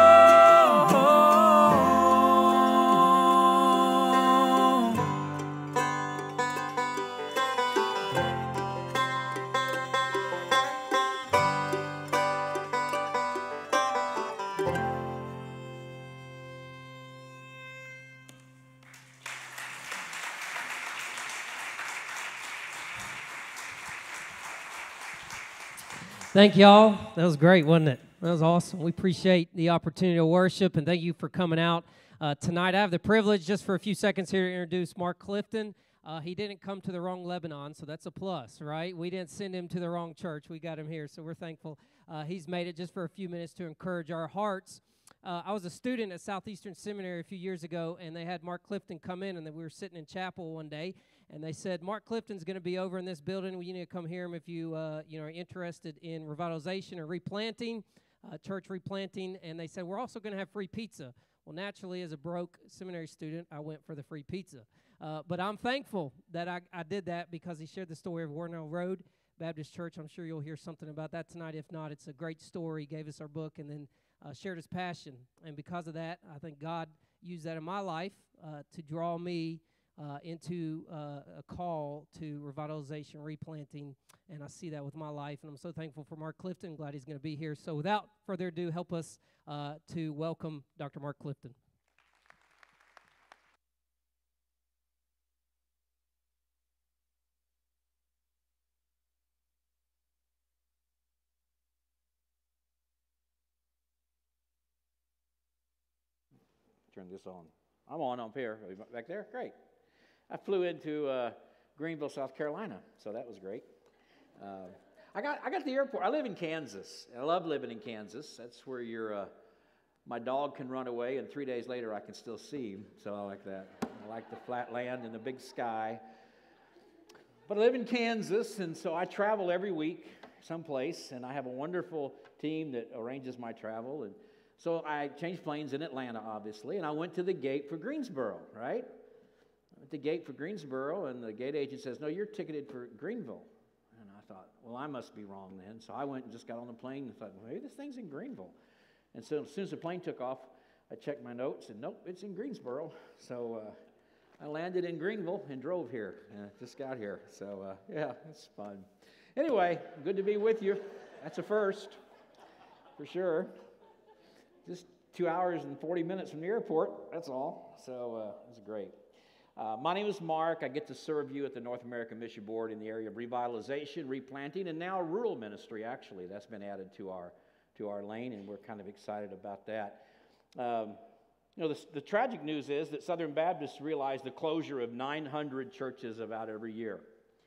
S3: known.
S6: Thank y'all. That was great, wasn't it? That was awesome. We appreciate the opportunity to worship, and thank you for coming out tonight. I have the privilege, just for a few seconds here, to introduce Mark Clifton. He didn't come to the wrong Lebanon, so that's a plus, right? We didn't send him to the wrong church. We got him here, so we're thankful. He's made it just for a few minutes to encourage our hearts. I was a student at Southeastern Seminary a few years ago, and they had Mark Clifton come in, and we were sitting in chapel one day, and they said, Mark Clifton's going to be over in this building. You need to come hear him if you are interested in revitalization or replanting, church replanting. And they said, we're also going to have free pizza. Well, naturally, as a broke seminary student, I went for the free pizza. But I'm thankful that I did that, because he shared the story of Warnell Road Baptist Church. I'm sure you'll hear something about that tonight. If not, it's a great story. He gave us our book and then shared his passion. And because of that, I think God used that in my life to draw me into a call to revitalization, replanting, and I see that with my life, and I'm so thankful for Mark Clifton. Glad he's going to be here. So without further ado, help us to welcome Dr. Mark Clifton.
S7: Turn this on. I'm on up here. Are you back there? Great. I flew into Greenville, South Carolina, so that was great. I got to the airport. I live in Kansas. I love living in Kansas. That's where my dog can run away, and 3 days later I can still see him. So I like that. I like the flat land and the big sky. But I live in Kansas, and so I travel every week someplace, and I have a wonderful team that arranges my travel. And so I changed planes in Atlanta, obviously, and I went to the gate for Greensboro, right? the gate for Greensboro, and the gate agent says, no, you're ticketed for Greenville. And I thought, well, I must be wrong then. So I went and just got on the plane and thought, well, maybe this thing's in Greenville. And so as soon as the plane took off, I checked my notes, and nope, it's in Greensboro. So I landed in Greenville and drove here. Just got here. So, yeah, it's fun. Anyway, good to be with you. That's a first, for sure. Just 2 hours and 40 minutes from the airport, that's all. So it was great. My name is Mark. I get to serve you at the North American Mission Board in the area of revitalization, replanting, and now rural ministry, actually. That's been added to our lane, and we're kind of excited about that. The tragic news is that Southern Baptists realize the closure of 900 churches about every year.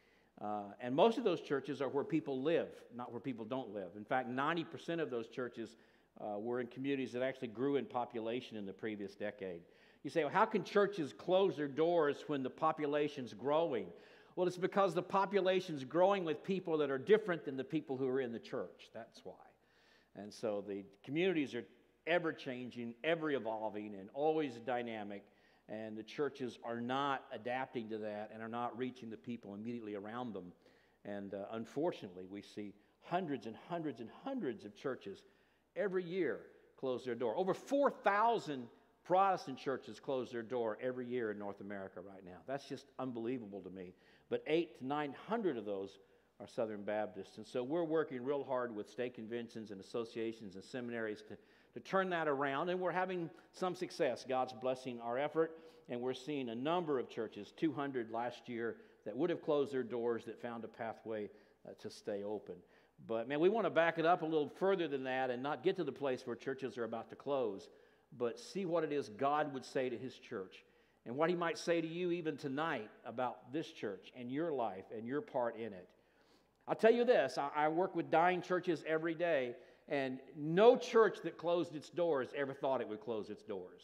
S7: And most of those churches are where people live, not where people don't live. In fact, 90% of those churches were in communities that actually grew in population in the previous decade. You say, well, how can churches close their doors when the population's growing? Well, it's because the population's growing with people that are different than the people who are in the church. That's why. And so the communities are ever changing, ever evolving, and always dynamic. And the churches are not adapting to that and are not reaching the people immediately around them. And unfortunately, we see hundreds and hundreds and hundreds of churches every year close their door. Over 4,000 Protestant churches close their door every year in North America right now. That's just unbelievable to me. But 800 to 900 of those are Southern Baptists. And so we're working real hard with state conventions and associations and seminaries to turn that around, and we're having some success. God's blessing our effort, and we're seeing a number of churches, 200 last year, that would have closed their doors that found a pathway to stay open. But, man, we want to back it up a little further than that and not get to the place where churches are about to close, but see what it is God would say to His church and what He might say to you even tonight about this church and your life and your part in it. I'll tell you this, I work with dying churches every day, and no church that closed its doors ever thought it would close its doors.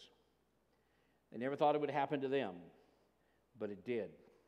S7: They never thought it would happen to them, but it did.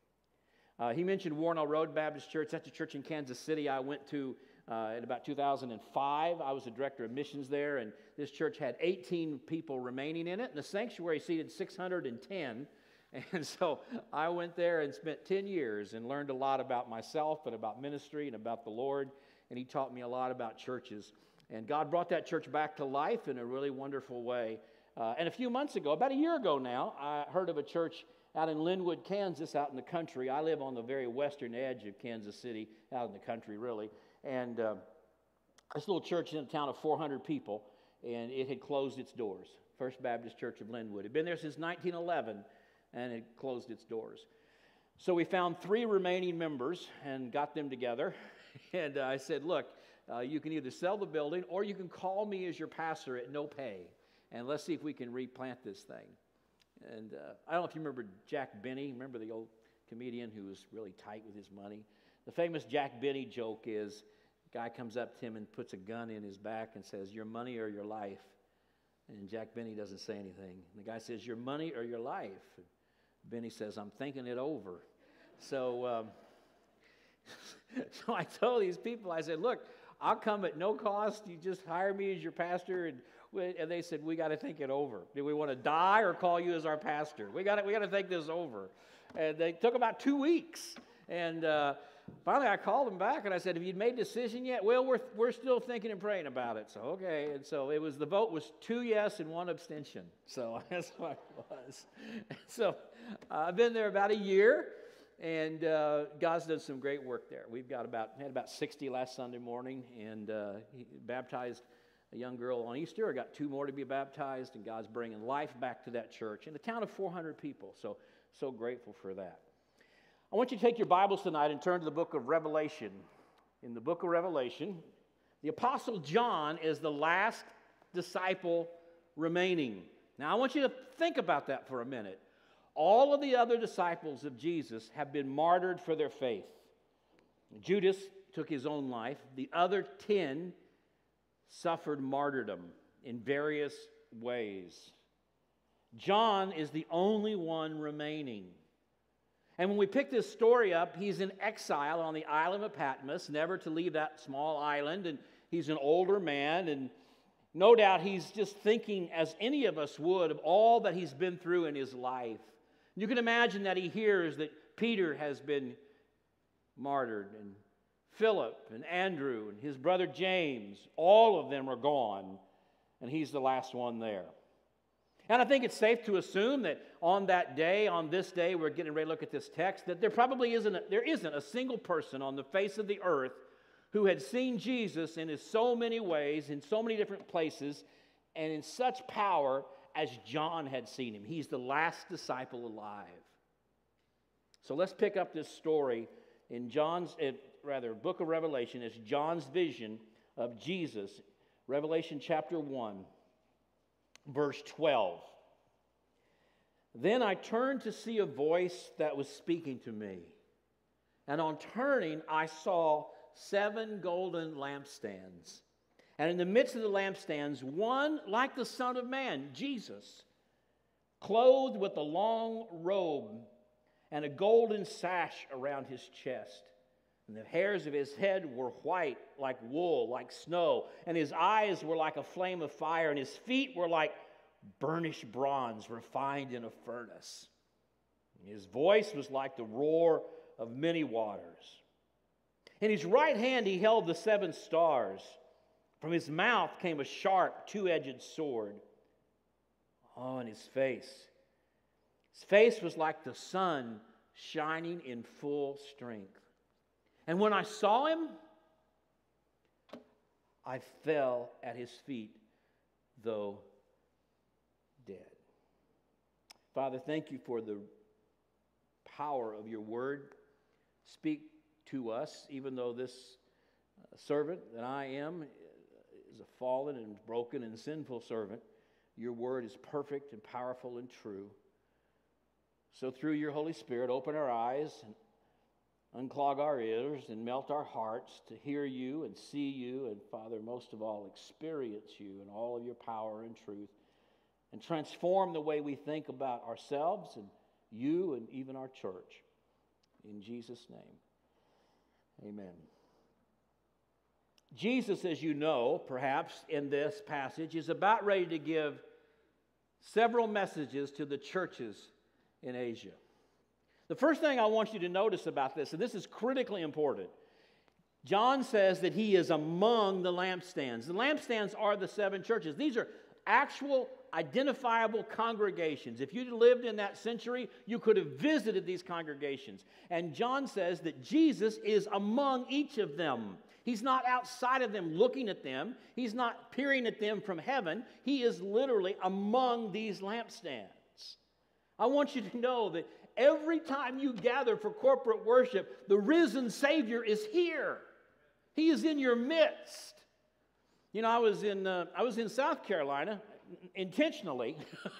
S7: He mentioned Warnell Road Baptist Church. That's a church in Kansas City I went to in about 2005. I was the director of missions there, and this church had 18 people remaining in it, and the sanctuary seated 610. And so I went there and spent 10 years and learned a lot about myself and about ministry and about the Lord, and He taught me a lot about churches. And God brought that church back to life in a really wonderful way. And a few months ago, about a year ago now, I heard of a church out in Linwood, Kansas, out in the country. I live on the very western edge of Kansas City, out in the country, really. And this little church in a town of 400 people, and it had closed its doors. First Baptist Church of Linwood. It had been there since 1911, and it closed its doors. So we found 3 remaining members and got them together. And I said, look, you can either sell the building or you can call me as your pastor at no pay, and let's see if we can replant this thing. And I don't know if you remember Jack Benny. Remember the old comedian who was really tight with his money? The famous Jack Benny joke is, a guy comes up to him and puts a gun in his back and says, your money or your life? And Jack Benny doesn't say anything. And the guy says, your money or your life? And Benny says, I'm thinking it over. So, so I told these people, I said, look, I'll come at no cost. You just hire me as your pastor. And they said, we got to think it over. Do we want to die or call you as our pastor? We got to think this over. And they took about 2 weeks. And finally I called them back and I said, have you made a decision yet? Well, we're still thinking and praying about it. So, okay. And so the vote was 2 yes and 1 abstention. So that's what it was. So I've been there about a year. And God's done some great work there. We've had about 60 last Sunday morning, and He baptized a young girl on Easter. I got 2 more to be baptized, and God's bringing life back to that church in a town of 400 people. So grateful for that. I want you to take your Bibles tonight and turn to the book of Revelation. In the book of Revelation, the Apostle John is the last disciple remaining. Now, I want you to think about that for a minute. All of the other disciples of Jesus have been martyred for their faith. Judas took his own life. The other 10 suffered martyrdom in various ways. John is the only one remaining. And when we pick this story up, he's in exile on the island of Patmos, never to leave that small island, and he's an older man, and no doubt he's just thinking, as any of us would, of all that he's been through in his life. You can imagine that he hears that Peter has been martyred, and Philip and Andrew and his brother James, all of them are gone, and he's the last one there. And I think it's safe to assume that on that day, on this day, we're getting ready to look at this text, that there probably isn't a single person on the face of the earth who had seen Jesus in so many ways, in so many different places, and in such power as John had seen him. He's the last disciple alive. So let's pick up this story in book of Revelation. It's John's vision of Jesus. Revelation chapter 1, verse 12. Then I turned to see a voice that was speaking to me. And on turning, I saw 7 golden lampstands. And in the midst of the lampstands, one like the Son of Man, Jesus, clothed with a long robe and a golden sash around his chest. And the hairs of his head were white like wool, like snow. And his eyes were like a flame of fire. And his feet were like burnished bronze refined in a furnace. And his voice was like the roar of many waters. In his right hand he held the 7 stars. From his mouth came a sharp, 2-edged sword. Oh, and his face. His face was like the sun shining in full strength. And when I saw him, I fell at his feet, though dead. Father, thank you for the power of your word. Speak to us, even though this servant that I am is a fallen and broken and sinful servant. Your word is perfect and powerful and true. So through your Holy Spirit, open our eyes and unclog our ears and melt our hearts to hear you and see you, and Father, most of all, experience you in all of your power and truth, and transform the way we think about ourselves and you and even our church. In Jesus' name, amen. Jesus, as you know, perhaps in this passage, is about ready to give several messages to the churches in Asia. The first thing I want you to notice about this, and this is critically important, John says that he is among the lampstands. The lampstands are the 7 churches. These are actual identifiable congregations. If you lived in that century, you could have visited these congregations. And John says that Jesus is among each of them. He's not outside of them looking at them. He's not peering at them from heaven. He is literally among these lampstands. I want you to know that every time you gather for corporate worship, the risen Savior is here. He is in your midst. You know, I was in South Carolina intentionally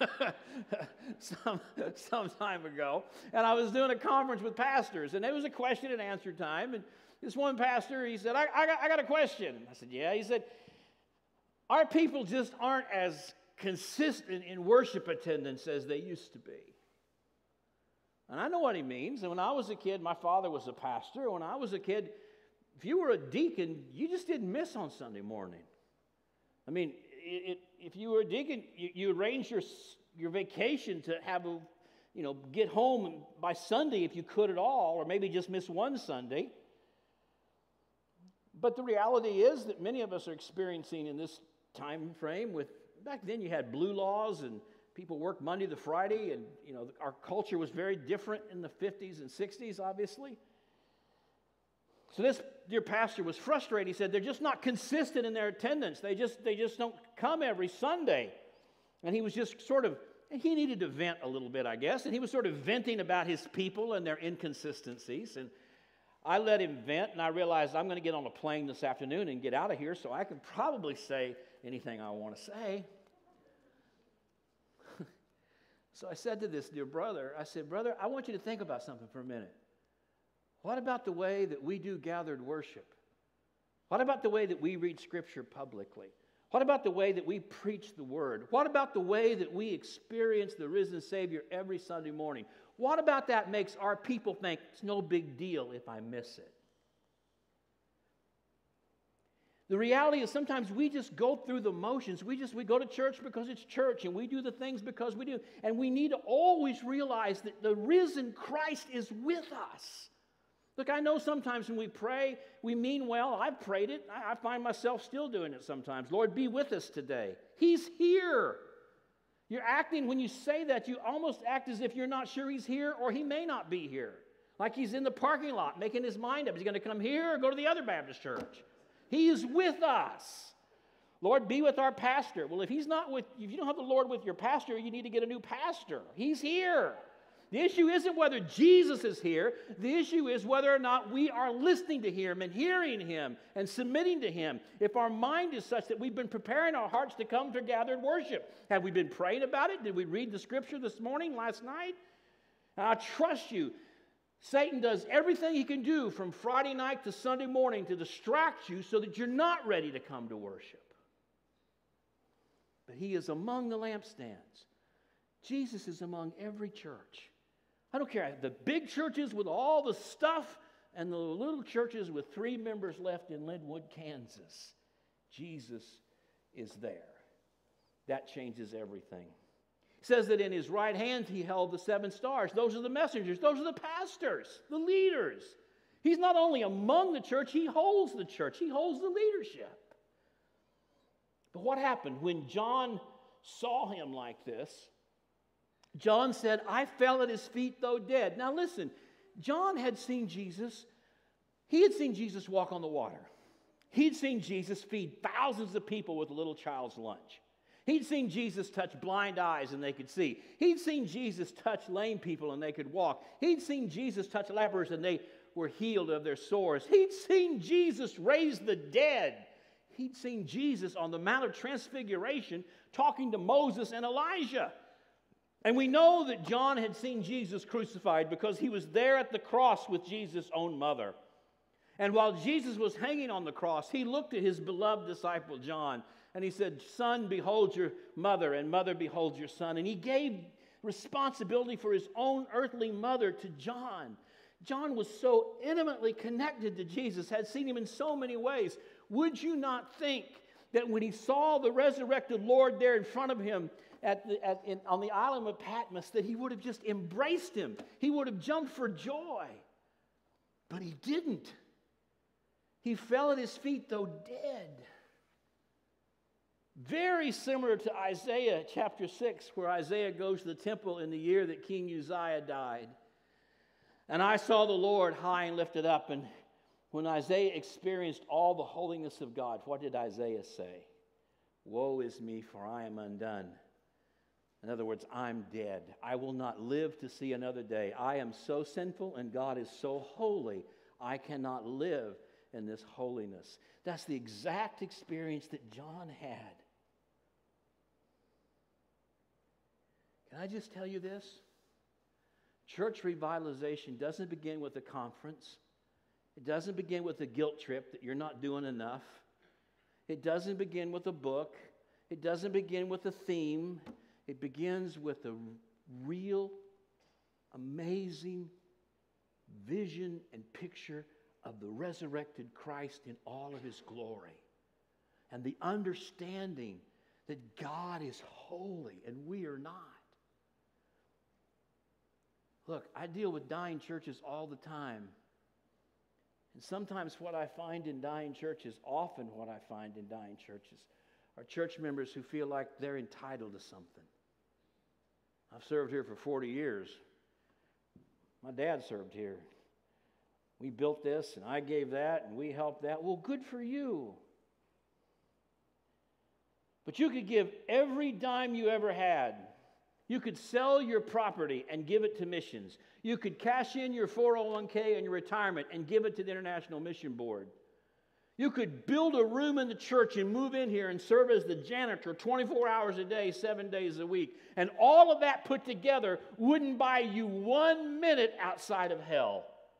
S7: some time ago, and I was doing a conference with pastors, and it was a question and answer time. And this one pastor, he said, I got a question. I said, yeah. He said, our people just aren't as consistent in worship attendance as they used to be. And I know what he means. And when I was a kid, my father was a pastor. When I was a kid, if you were a deacon, you just didn't miss on Sunday morning. I mean, if you were a deacon, you arranged your vacation to have get home by Sunday if you could at all, or maybe just miss one Sunday. But the reality is that many of us are experiencing in this time frame back then you had blue laws and people worked Monday to Friday, and our culture was very different in the 50s and 60s, obviously. So this dear pastor was frustrated. He said they're just not consistent in their attendance. They just don't come every Sunday. And he was just he needed to vent a little bit, I guess, and he was sort of venting about his people and their inconsistencies. And I let him vent, and I realized I'm going to get on a plane this afternoon and get out of here, so I can probably say anything I want to say. So I said to this dear brother, I said, brother, I want you to think about something for a minute. What about the way that we do gathered worship? What about the way that we read Scripture publicly? What about the way that we preach the Word? What about the way that we experience the risen Savior every Sunday morning? What about that makes our people think it's no big deal if I miss it? The reality is sometimes we just go through the motions. We go to church because it's church, and we do the things because we do. And we need to always realize that the risen Christ is with us. Look, I know sometimes when we pray, we mean well. I've prayed it. I find myself still doing it sometimes. Lord, be with us today. He's here. You're acting, when you say that, you almost act as if you're not sure He's here or He may not be here. Like He's in the parking lot making His mind up. He's going to come here or go to the other Baptist church. He is with us. Lord, be with our pastor. Well, if you don't have the Lord with your pastor, you need to get a new pastor. He's here. The issue isn't whether Jesus is here. The issue is whether or not we are listening to Him and hearing Him and submitting to Him. If our mind is such that we've been preparing our hearts to come to gathered worship. Have we been praying about it? Did we read the scripture this morning, last night? And I trust you. Satan does everything he can do from Friday night to Sunday morning to distract you so that you're not ready to come to worship. But he is among the lampstands. Jesus is among every church. I don't care, the big churches with all the stuff and the little churches with 3 members left in Linwood, Kansas. Jesus is there. That changes everything. It says that in His right hand He held the 7 stars. Those are the messengers. Those are the pastors, the leaders. He's not only among the church, He holds the church. He holds the leadership. But what happened when John saw Him like this? John said, I fell at His feet though dead. Now listen, John had seen Jesus. He had seen Jesus walk on the water. He'd seen Jesus feed thousands of people with a little child's lunch. He'd seen Jesus touch blind eyes and they could see. He'd seen Jesus touch lame people and they could walk. He'd seen Jesus touch lepers and they were healed of their sores. He'd seen Jesus raise the dead. He'd seen Jesus on the Mount of Transfiguration talking to Moses and Elijah. And we know that John had seen Jesus crucified because he was there at the cross with Jesus' own mother. And while Jesus was hanging on the cross, he looked at his beloved disciple John and he said, son, behold your mother, and mother, behold your son. And he gave responsibility for his own earthly mother to John. John was so intimately connected to Jesus, had seen him in so many ways. Would you not think that when he saw the resurrected Lord there in front of him on the island of Patmos, that he would have just embraced him? He would have jumped for joy. But he didn't. He fell at his feet, though dead. Very similar to Isaiah chapter 6, where Isaiah goes to the temple in the year that King Uzziah died. And I saw the Lord high and lifted up. And when Isaiah experienced all the holiness of God, what did Isaiah say? Woe is me, for I am undone. In other words, I'm dead. I will not live to see another day. I am so sinful and God is so holy, I cannot live in this holiness. That's the exact experience that John had. Can I just tell you this? Church revitalization doesn't begin with a conference. It doesn't begin with a guilt trip that you're not doing enough. It doesn't begin with a book. It doesn't begin with a theme. It begins with a real, amazing vision and picture of the resurrected Christ in all of His glory. And the understanding that God is holy and we are not. Look, I deal with dying churches all the time. And sometimes what I find in dying churches, often what I find in dying churches, are church members who feel like they're entitled to something. I've served here for 40 years. My dad served here. We built this, and I gave that, and we helped that. Well, good for you. But you could give every dime you ever had. You could sell your property and give it to missions. You could cash in your 401k and your retirement and give it to the International Mission Board. You could build a room in the church and move in here and serve as the janitor 24 hours a day, 7 days a week. And all of that put together wouldn't buy you 1 minute outside of hell.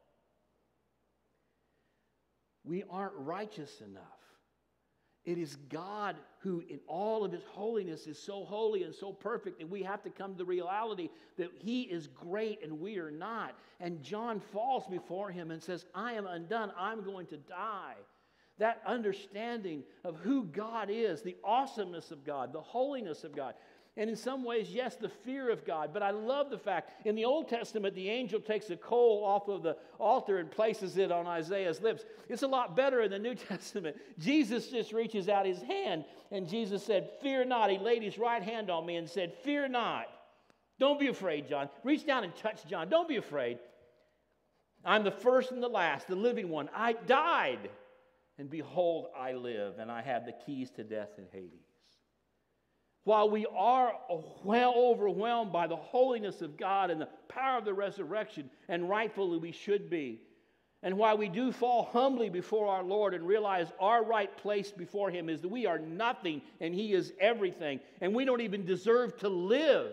S7: We aren't righteous enough. It is God who, in all of His holiness, is so holy and so perfect, and we have to come to the reality that He is great and we are not. And John falls before Him and says, I am undone. I'm going to die. that understanding of who God is, the awesomeness of God, the holiness of God. And in some ways, yes, the fear of God. But I love the fact, in the Old Testament, the angel takes a coal off of the altar and places it on Isaiah's lips. It's a lot better in the New Testament. Jesus just reaches out his hand, and Jesus said, "Fear not." He laid his right hand on me and said, "Fear not. Don't be afraid, John." Reach down and touch John. Don't be afraid. I'm the first and the last, the living one. I died, and behold, I live, and I have the keys to death and Hades. While we are well overwhelmed by the holiness of God and the power of the resurrection, and rightfully we should be, and while we do fall humbly before our Lord and realize our right place before Him is that we are nothing and He is everything, and we don't even deserve to live.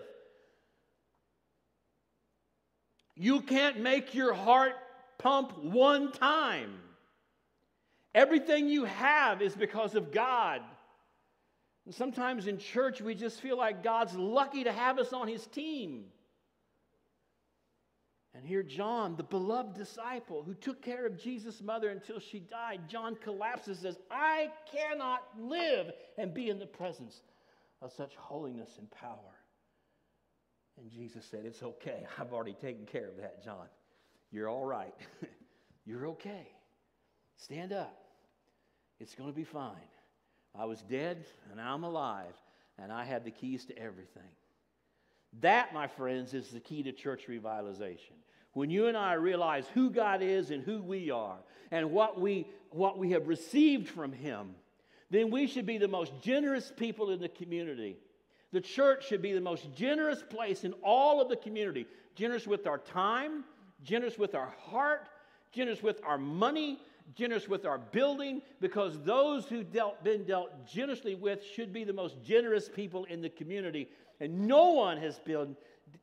S7: You can't make your heart pump one time. Everything you have is because of God. And sometimes in church we just feel like God's lucky to have us on His team. And here John, the beloved disciple who took care of Jesus' mother until she died, John collapses and says, "I cannot live and be in the presence of such holiness and power." And Jesus said, "It's okay. I've already taken care of that, John. You're all right. You're okay. Stand up. It's going to be fine. I was dead, and now I'm alive, and I have the keys to everything." That, my friends, is the key to church revitalization. When you and I realize who God is and who we are, and what we have received from Him, then we should be the most generous people in the community. The church should be the most generous place in all of the community. Generous with our time, generous with our heart, generous with our money, generous with our building, because those who've been dealt generously with should be the most generous people in the community. And no one has been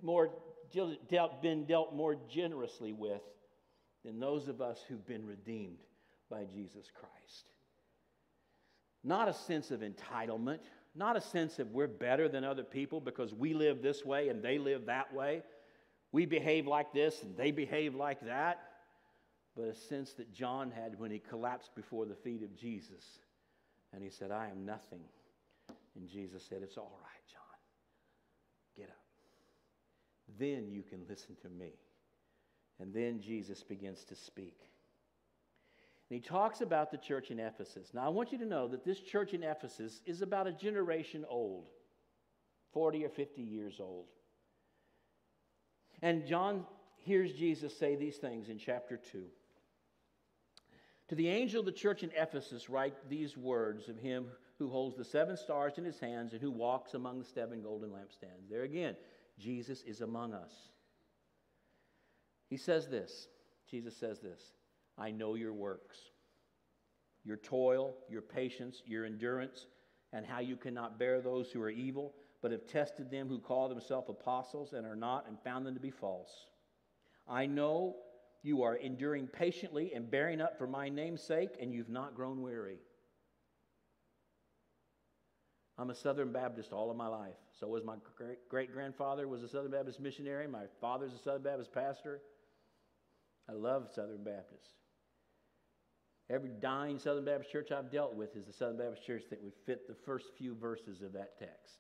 S7: dealt more generously with than those of us who've been redeemed by Jesus Christ. Not a sense of entitlement, not a sense of we're better than other people because we live this way and they live that way. We behave like this and they behave like that. But a sense that John had when he collapsed before the feet of Jesus. And he said, "I am nothing." And Jesus said, "It's all right, John. Get up. Then you can listen to me." And then Jesus begins to speak. And he talks about the church in Ephesus. Now, I want you to know that this church in Ephesus is about a generation old, 40 or 50 years old. And John hears Jesus say these things in chapter 2. "To the angel of the church in Ephesus write these words of him who holds the 7 stars in his hands and who walks among the 7 golden lampstands." There again, Jesus is among us. He says this, Jesus says this, "I know your works, your toil, your patience, your endurance, and how you cannot bear those who are evil, but have tested them who call themselves apostles and are not, and found them to be false. I know you are enduring patiently and bearing up for my name's sake, and you've not grown weary." I'm a Southern Baptist all of my life. So was my great-grandfather was a Southern Baptist missionary. My father's a Southern Baptist pastor. I love Southern Baptists. Every dying Southern Baptist church I've dealt with is the Southern Baptist church that would fit the first few verses of that text.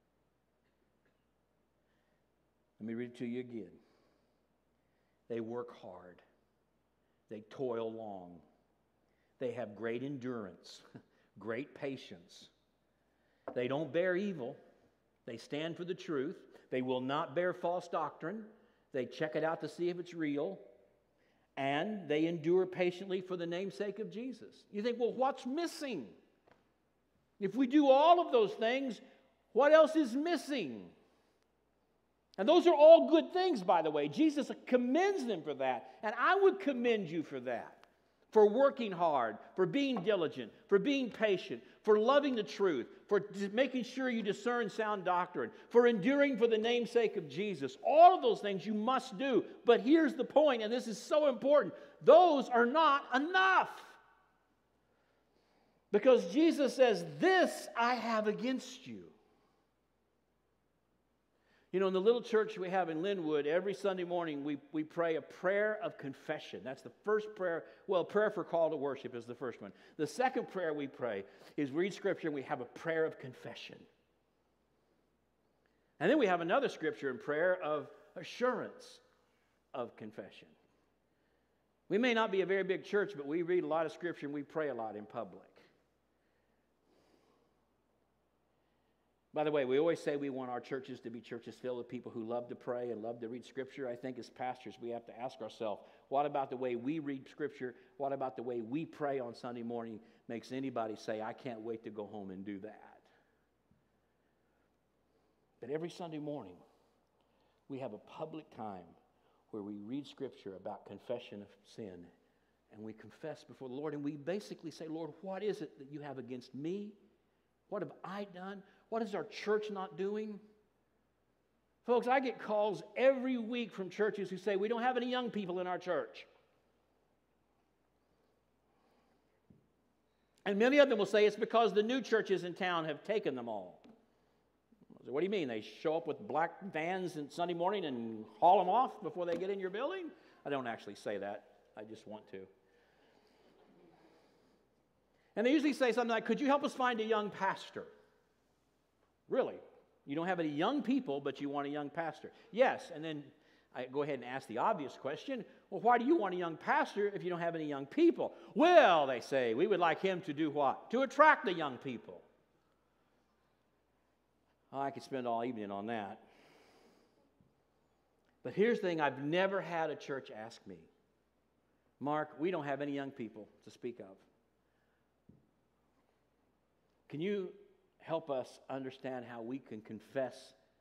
S7: Let me read it to you again. They work hard. They toil long. They have great endurance, great patience. They don't bear evil. They stand for the truth. They will not bear false doctrine. They check it out to see if it's real. And they endure patiently for the namesake of Jesus. You think, well, what's missing? If we do all of those things, what else is missing? And those are all good things, by the way. Jesus commends them for that. And I would commend you for that. For working hard, for being diligent, for being patient, for loving the truth, for making sure you discern sound doctrine, for enduring for the namesake of Jesus. All of those things you must do. But here's the point, and this is so important. Those are not enough. Because Jesus says, "This I have against you." You know, in the little church we have in Linwood, every Sunday morning we pray a prayer of confession. That's the first prayer. Well, prayer for call to worship is the first one. The second prayer we pray is read Scripture and we have a prayer of confession. And then we have another Scripture and prayer of assurance of confession. We may not be a very big church, but we read a lot of Scripture and we pray a lot in public. By the way, we always say we want our churches to be churches filled with people who love to pray and love to read Scripture. I think as pastors, we have to ask ourselves, what about the way we read Scripture? What about the way we pray on Sunday morning makes anybody say, I can't wait to go home and do that? But every Sunday morning, we have a public time where we read Scripture about confession of sin, and we confess before the Lord, and we basically say, Lord, what is it that you have against me? What have I done? What is our church not doing? Folks, I get calls every week from churches who say, we don't have any young people in our church. And many of them will say it's because the new churches in town have taken them all. So what do you mean? They show up with black vans on Sunday morning and haul them off before they get in your building? I don't actually say that. I just want to. And they usually say something like, could you help us find a young pastor? Really? You don't have any young people, but you want a young pastor? Yes. And then I go ahead and ask the obvious question, well, why do you want a young pastor if you don't have any young people? Well, they say, we would like him to do what? To attract the young people. Oh, I could spend all evening on that. But here's the thing, I've never had a church ask me, Mark, we don't have any young people to speak of. Can you help us understand how we can confess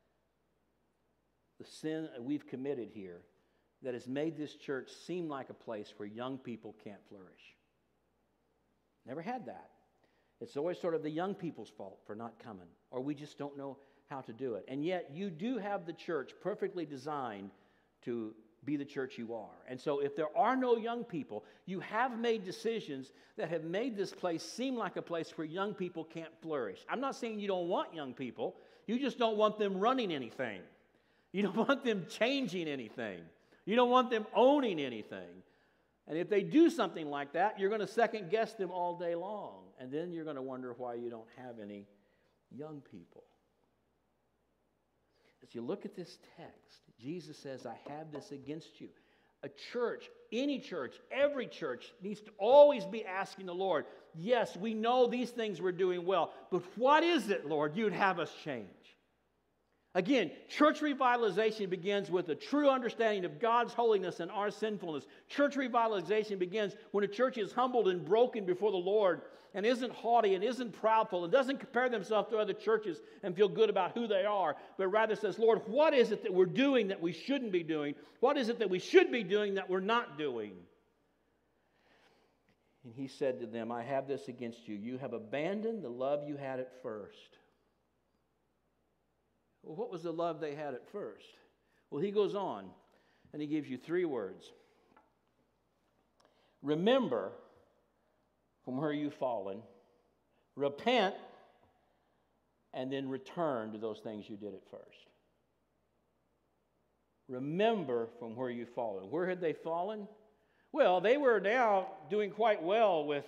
S7: the sin that we've committed here that has made this church seem like a place where young people can't flourish? Never had that. It's always sort of the young people's fault for not coming, or we just don't know how to do it. And yet you do have the church perfectly designed to be the church you are. And so if there are no young people, you have made decisions that have made this place seem like a place where young people can't flourish. I'm not saying you don't want young people. You just don't want them running anything. You don't want them changing anything. You don't want them owning anything. And if they do something like that, you're going to second guess them all day long. And then you're going to wonder why you don't have any young people. As you look at this text, Jesus says, I have this against you. A church, any church, every church needs to always be asking the Lord, yes, we know these things we're doing well, but what is it, Lord, you'd have us change? Again, church revitalization begins with a true understanding of God's holiness and our sinfulness. Church revitalization begins when a church is humbled and broken before the Lord and isn't haughty and isn't proudful and doesn't compare themselves to other churches and feel good about who they are, but rather says, Lord, what is it that we're doing that we shouldn't be doing? What is it that we should be doing that we're not doing? And he said to them, I have this against you. You have abandoned the love you had at first. Well, what was the love they had at first? Well, he goes on and he gives you 3 words. Remember from where you've fallen, repent, and then return to those things you did at first. Remember from where you've fallen. Where had they fallen? Well, they were now doing quite well with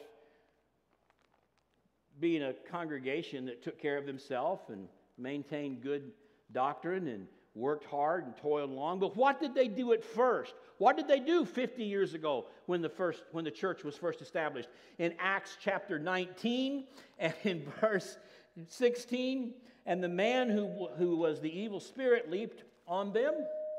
S7: being a congregation that took care of themselves and maintained good doctrine and worked hard and toiled long. But what did they do at first? What did they do 50 years ago when the church was first established? In Acts chapter 19 and in verse 16, and the man who was the evil spirit leaped on them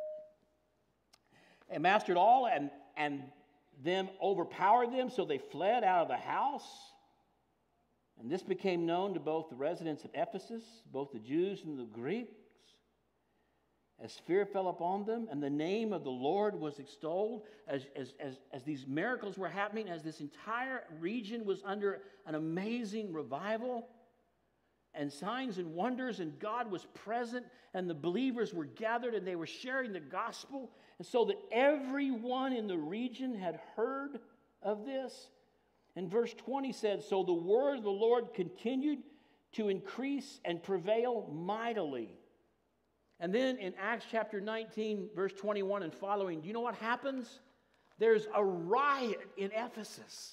S7: and mastered all, and them overpowered them, so they fled out of the house. And this became known to both the residents of Ephesus, both the Jews and the Greeks, as fear fell upon them, and the name of the Lord was extolled. As these miracles were happening, as this entire region was under an amazing revival, and signs and wonders, and God was present, and the believers were gathered, and they were sharing the gospel, and so that everyone in the region had heard of this. And verse 20 said, so the word of the Lord continued to increase and prevail mightily. And then in Acts chapter 19, verse 21 and following, do you know what happens? There's a riot in Ephesus.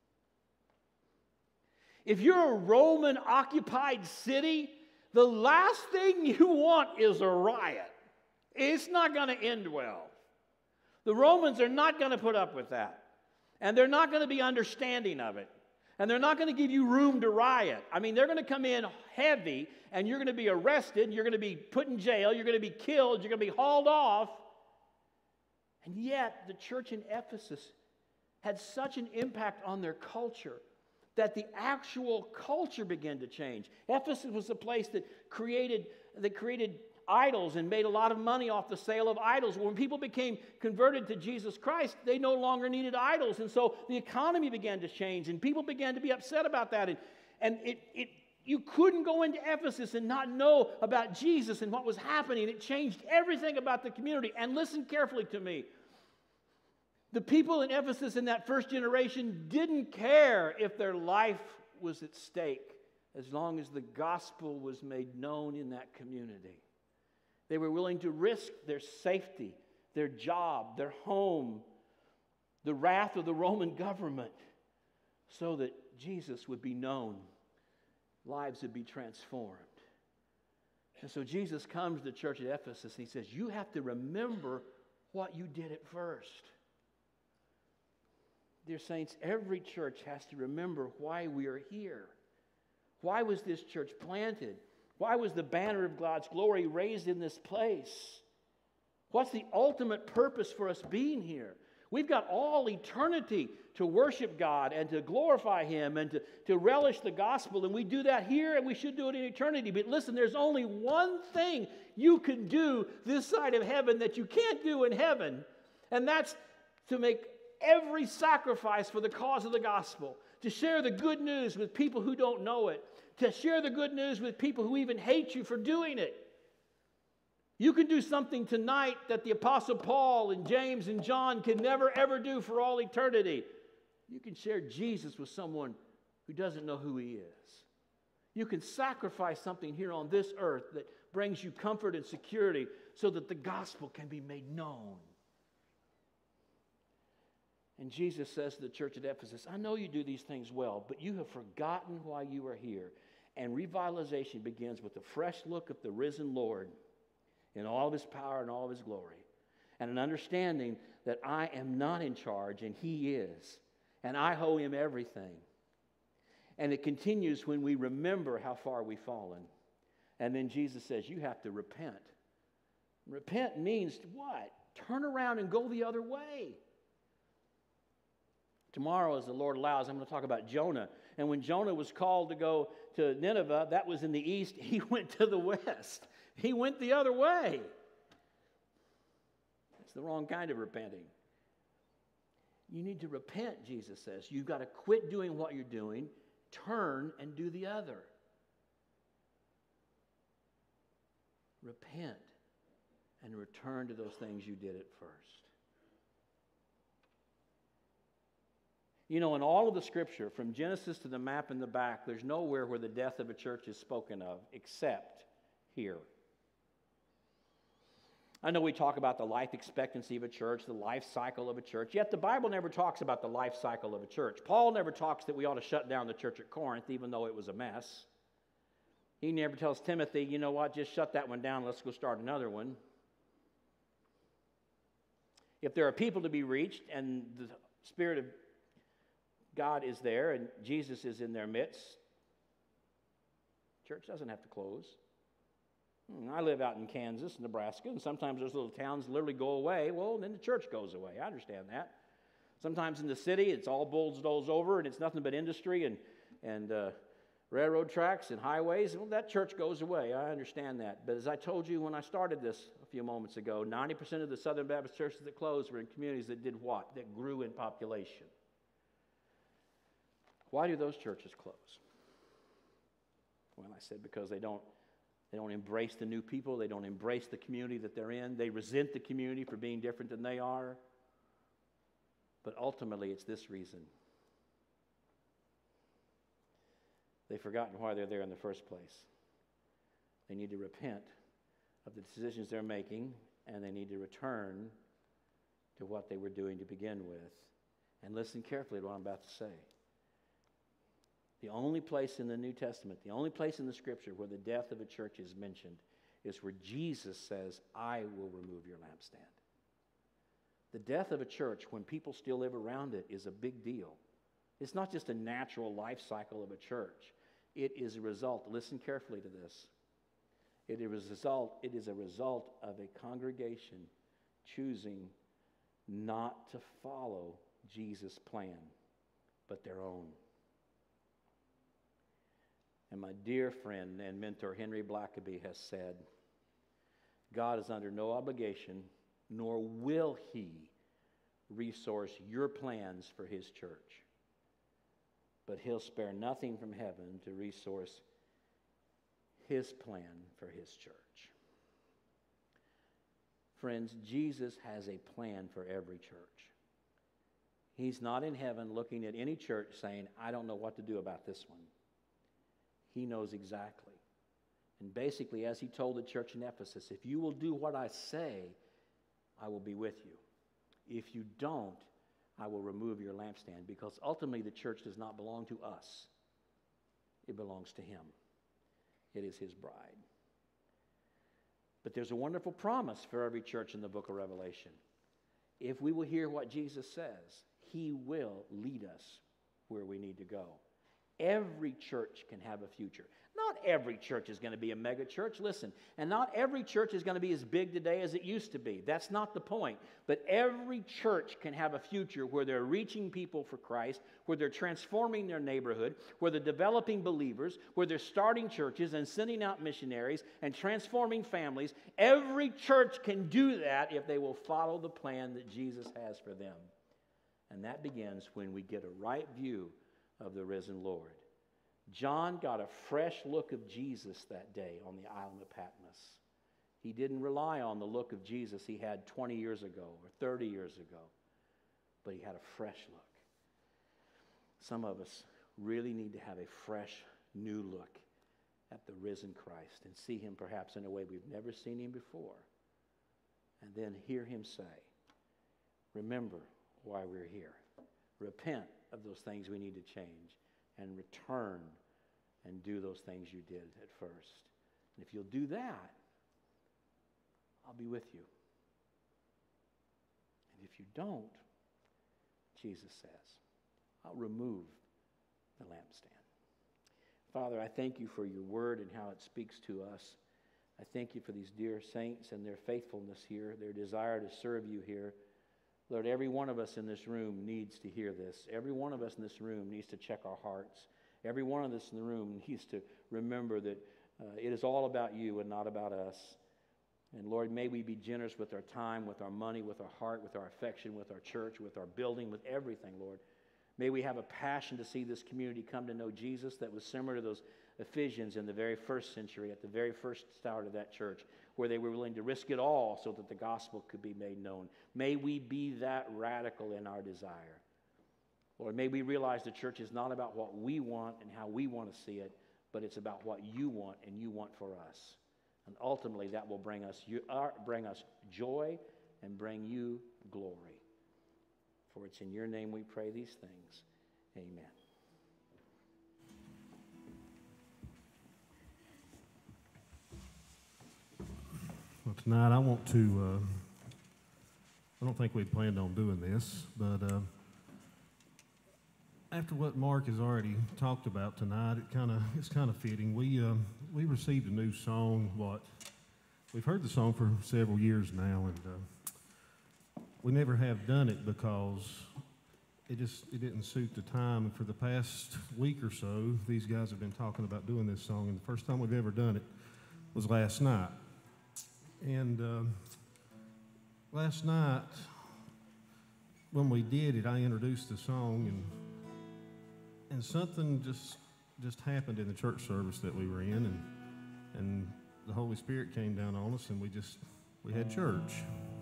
S7: If you're a Roman-occupied city, the last thing you want is a riot. It's not going to end well. The Romans are not going to put up with that. And they're not going to be understanding of it. And they're not going to give you room to riot. I mean, they're going to come in heavy, and you're going to be arrested, you're going to be put in jail, you're going to be killed, you're going to be hauled off. And yet, the church in Ephesus had such an impact on their culture that the actual culture began to change. Ephesus was a place that created idols and made a lot of money off the sale of idols. When people became converted to Jesus Christ, they no longer needed idols. And so the economy began to change, and people began to be upset about that. And you couldn't go into Ephesus and not know about Jesus and what was happening. It changed everything about the community. And listen carefully to me. The people in Ephesus in that first generation didn't care if their life was at stake as long as the gospel was made known in that community. They were willing to risk their safety, their job, their home, the wrath of the Roman government so that Jesus would be known. Lives would be transformed. And so Jesus comes to the church at Ephesus and he says, you have to remember what you did at first. Dear saints, every church has to remember why we are here. Why was this church planted? Why was the banner of God's glory raised in this place? What's the ultimate purpose for us being here? We've got all eternity to worship God and to glorify Him and to relish the gospel. And we do that here and we should do it in eternity. But listen, there's only one thing you can do this side of heaven that you can't do in heaven. And that's to make every sacrifice for the cause of the gospel. To share the good news with people who don't know it. To share the good news with people who even hate you for doing it. You can do something tonight that the Apostle Paul and James and John can never ever do for all eternity. You can share Jesus with someone who doesn't know who He is. You can sacrifice something here on this earth that brings you comfort and security so that the gospel can be made known. And Jesus says to the church at Ephesus, I know you do these things well, but you have forgotten why you are here. And revitalization begins with a fresh look at the risen Lord in all of His power and all of His glory. And an understanding that I am not in charge and He is. And I owe Him everything. And it continues when we remember how far we've fallen. And then Jesus says, you have to repent. Repent means what? Turn around and go the other way. Tomorrow, as the Lord allows, I'm going to talk about Jonah. And when Jonah was called to go to Nineveh, that was in the east, he went to the west. He went the other way. It's the wrong kind of repenting. You need to repent, Jesus says. You've got to quit doing what you're doing, turn and do the other. Repent and return to those things you did at first. You know, in all of the scripture, from Genesis to the map in the back, there's nowhere where the death of a church is spoken of except here. I know we talk about the life expectancy of a church, the life cycle of a church, yet the Bible never talks about the life cycle of a church. Paul never talks that we ought to shut down the church at Corinth, even though it was a mess. He never tells Timothy, you know what, just shut that one down, let's go start another one. If there are people to be reached and the Spirit of God is there and Jesus is in their midst, church doesn't have to close. I live out in Kansas, Nebraska, and sometimes those little towns literally go away. Well, then the church goes away. I understand that. Sometimes in the city, it's all bulldozed over, and it's nothing but industry and railroad tracks and highways. Well, that church goes away. I understand that. But as I told you when I started this a few moments ago, 90% of the Southern Baptist churches that closed were in communities that did what? That grew in population. Why do those churches close? Well, I said because they don't embrace the new people. They don't embrace the community that they're in. They resent the community for being different than they are. But ultimately, it's this reason. They've forgotten why they're there in the first place. They need to repent, of the decisions they're making, and they need to return to what they were doing to begin with. And listen carefully to what I'm about to say. The only place in the New Testament, the only place in the Scripture where the death of a church is mentioned is where Jesus says, I will remove your lampstand. The death of a church, when people still live around it, is a big deal. It's not just a natural life cycle of a church. It is a result, listen carefully to this, it is a result of a congregation choosing not to follow Jesus' plan, but their own. And my dear friend and mentor Henry Blackaby has said, God is under no obligation, nor will He resource your plans for His church. But He'll spare nothing from heaven to resource His plan for His church. Friends, Jesus has a plan for every church. He's not in heaven looking at any church saying, I don't know what to do about this one. He knows exactly. And basically, as He told the church in Ephesus, if you will do what I say, I will be with you. If you don't, I will remove your lampstand, because ultimately the church does not belong to us. It belongs to Him. It is His bride. But there's a wonderful promise for every church in the book of Revelation. If we will hear what Jesus says, He will lead us where we need to go. Every church can have a future. Not every church is going to be a mega church, listen. And not every church is going to be as big today as it used to be. That's not the point. But every church can have a future where they're reaching people for Christ, where they're transforming their neighborhood, where they're developing believers, where they're starting churches and sending out missionaries and transforming families. Every church can do that if they will follow the plan that Jesus has for them. And that begins when we get a right view of the risen Lord. John got a fresh look of Jesus that day on the island of Patmos. He didn't rely on the look of Jesus he had 20 years ago or 30 years ago, but he had a fresh look. Some of us really need to have a fresh, new look at the risen Christ and see Him perhaps in a way we've never seen Him before, and then hear Him say, remember why we're here. Repent of those things we need to change, and return and do those things you did at first. And if you'll do that, I'll be with you. And if you don't, Jesus says, I'll remove the lampstand. Father, I thank you for your word and how it speaks to us. I thank you for these dear saints and their faithfulness here, their desire to serve you here. Lord, every one of us in this room needs to hear this. Every one of us in this room needs to check our hearts. Every one of us in the room needs to remember that it is all about you and not about us. And Lord, may we be generous with our time, with our money, with our heart, with our affection, with our church, with our building, with everything, Lord. May we have a passion to see this community come to know Jesus that was similar to those Ephesians in the very first century, at the very first start of that church, where they were willing to risk it all so that the gospel could be made known. May we be that radical in our desire. Lord, may we realize the church is not about what we want and how we want to see it, but it's about what you want and you want for us. And ultimately that will bring us joy and bring you glory. For it's in your name we pray these things. Amen.
S5: Well, tonight I want to, I don't think we planned on doing this, but after what Mark has already talked about tonight, it's kind of fitting. We received a new song. We've heard the song for several years now, and we never have done it because it didn't suit the time. And for the past week or so, these guys have been talking about doing this song, and the first time we've ever done it was last night. And last night, when we did it, I introduced the song, and something just happened in the church service that we were in, and the Holy Spirit came down on us, and we had church.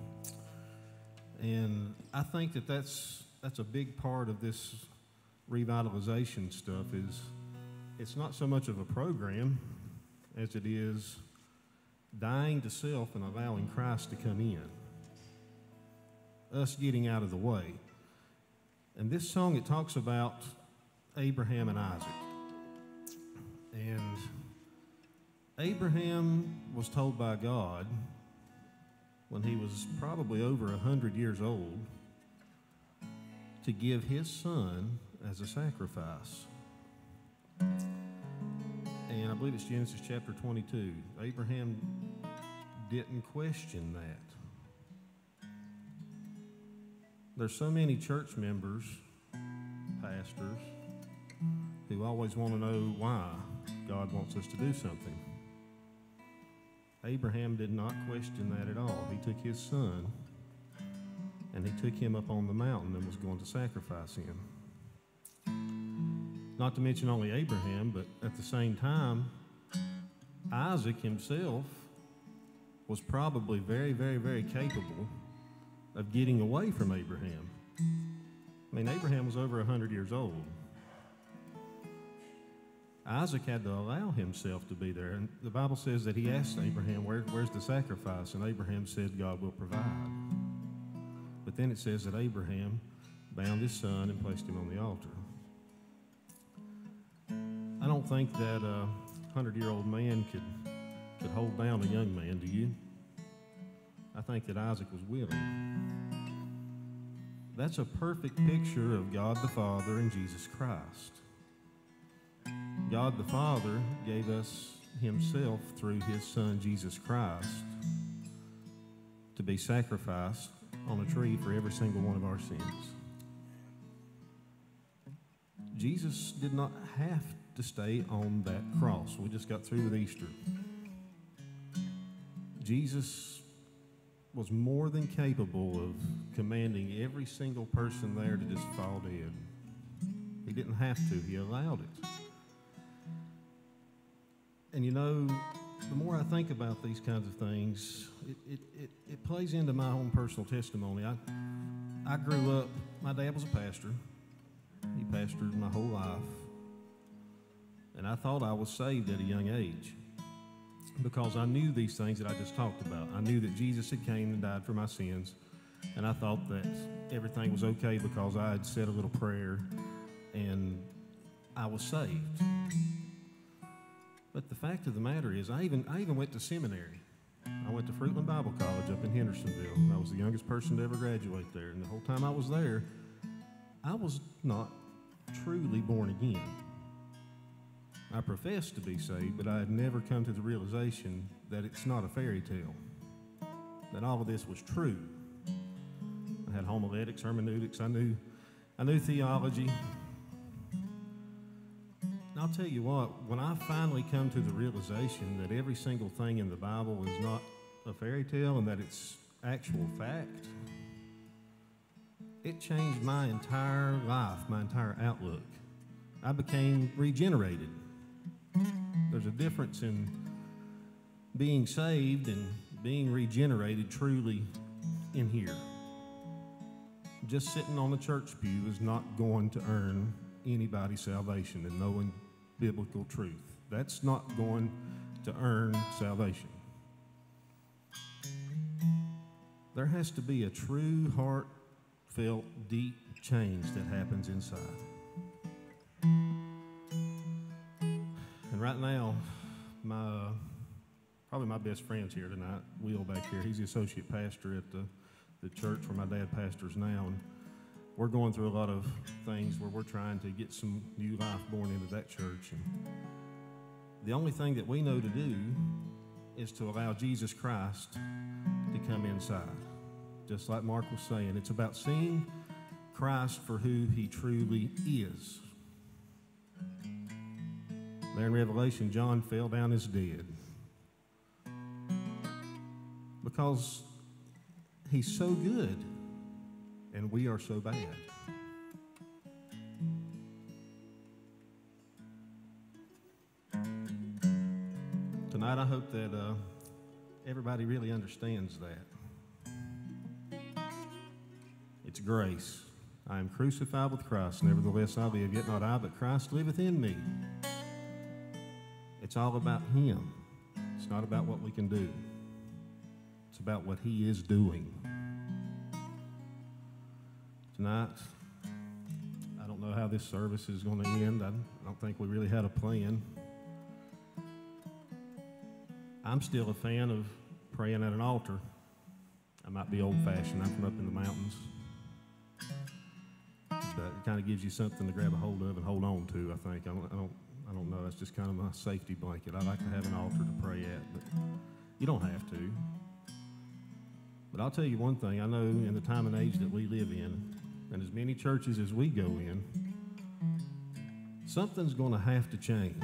S5: And I think that's a big part of this revitalization stuff. Is it's not so much of a program as it is dying to self and allowing Christ to come in, us getting out of the way. And this song, it talks about Abraham and Isaac. And Abraham was told by God when he was probably over 100 years old to give his son as a sacrifice. And I believe it's Genesis chapter 22. Abraham didn't question that. There's so many church members, pastors, who always want to know why God wants us to do something. Abraham did not question that at all. He took his son and he took him up on the mountain and was going to sacrifice him. Not to mention only Abraham, but at the same time, Isaac himself was probably very, very, very capable of getting away from Abraham. I mean, Abraham was over 100 years old. Isaac had to allow himself to be there. And the Bible says that he asked Abraham, where's the sacrifice? And Abraham said, God will provide. But then it says that Abraham bound his son and placed him on the altar. I don't think that a 100-year-old man could hold down a young man, do you? I think that Isaac was willing. That's a perfect picture of God the Father and Jesus Christ. God the Father gave us himself through his Son, Jesus Christ, to be sacrificed on a tree for every single one of our sins. Jesus did not have to stay on that cross. We just got through with Easter. Jesus was more than capable of commanding every single person there to just fall dead. He didn't have to. He allowed it. And you know, the more I think about these kinds of things, it plays into my own personal testimony. I grew up, my dad was a pastor. He pastored my whole life. And I thought I was saved at a young age because I knew these things that I just talked about. I knew that Jesus had came and died for my sins. And I thought that everything was okay because I had said a little prayer and I was saved. But the fact of the matter is, I even went to seminary. I went to Fruitland Bible College up in Hendersonville. I was the youngest person to ever graduate there. And the whole time I was there, I was not truly born again. I professed to be saved, but I had never come to the realization that it's not a fairy tale, that all of this was true. I had homiletics, hermeneutics, I knew theology. And I'll tell you what, when I finally come to the realization that every single thing in the Bible is not a fairy tale and that it's actual fact, it changed my entire life, my entire outlook. I became regenerated. There's a difference in being saved and being regenerated truly in here. Just sitting on the church pew is not going to earn anybody's salvation and knowing biblical truth. That's not going to earn salvation. There has to be a true, heartfelt, deep change that happens inside. And right now, probably my best friend's here tonight, Will back here. He's the associate pastor at the church where my dad pastors now. And we're going through a lot of things where we're trying to get some new life born into that church. And the only thing that we know to do is to allow Jesus Christ to come inside. Just like Mark was saying, it's about seeing Christ for who he truly is. There in Revelation, John fell down as dead because he's so good and we are so bad. Tonight, I hope that everybody really understands that. It's grace. I am crucified with Christ. Nevertheless, I live, yet not I, but Christ liveth in me. It's all about him. It's not about what we can do. It's about what He is doing. Tonight, I don't know how this service is going to end. I don't think we really had a plan. I'm still a fan of praying at an altar. I might be old-fashioned. I'm from up in the mountains. But it kind of gives you something to grab a hold of and hold on to, I think. I don't know. That's just kind of my safety blanket. I like to have an altar to pray at, but you don't have to. But I'll tell you one thing. I know in the time and age that we live in, and as many churches as we go in, something's going to have to change.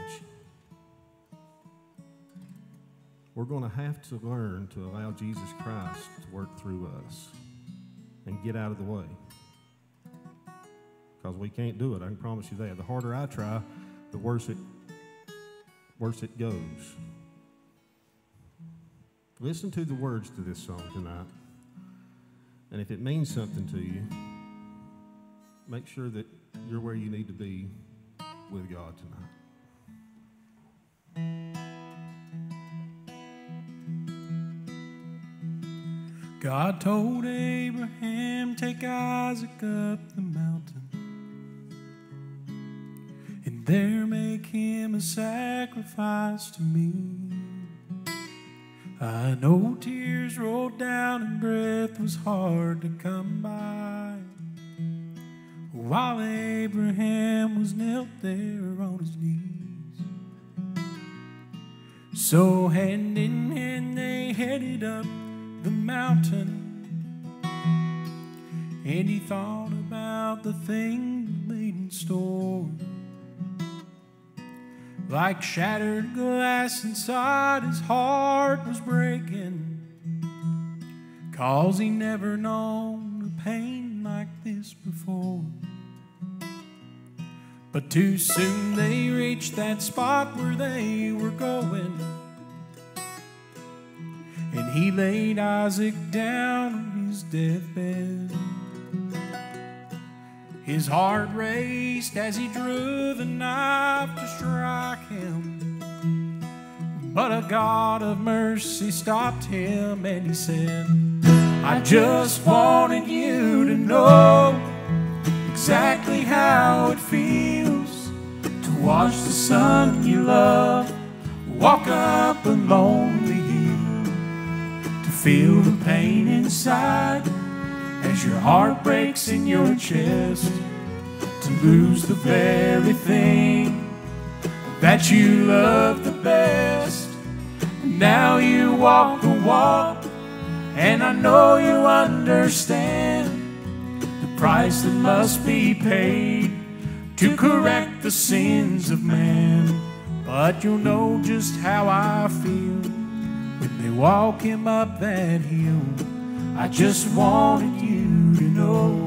S5: We're going to have to learn to allow Jesus Christ to work through us and get out of the way. Because we can't do it. I can promise you that. The harder I try, the worse it goes. Listen to the words to this song tonight. And if it means something to you, make sure that you're where you need to be with God tonight.
S4: God told Abraham, take Isaac up the mountain, and there make him a sacrifice to me. I know tears rolled down and breath was hard to come by, while Abraham was knelt there on his knees. So hand in hand they headed up the mountain, and he thought about the things laid in store. Like shattered glass inside, his heart was breaking, 'cause he never known a pain like this before. But too soon they reached that spot where they were going, and he laid Isaac down on his deathbed. His heart raced as he drew the knife to strike him, but a God of mercy stopped him, and he said, I just wanted you to know exactly how it feels to watch the son you love walk up a lonely hill, to feel the pain inside as your heart breaks in your chest, to lose the very thing that you love the best. Now you walk the walk, and I know you understand the price that must be paid to correct the sins of man. But you'll know just how I feel when they walk him up that hill. I just wanted you to know.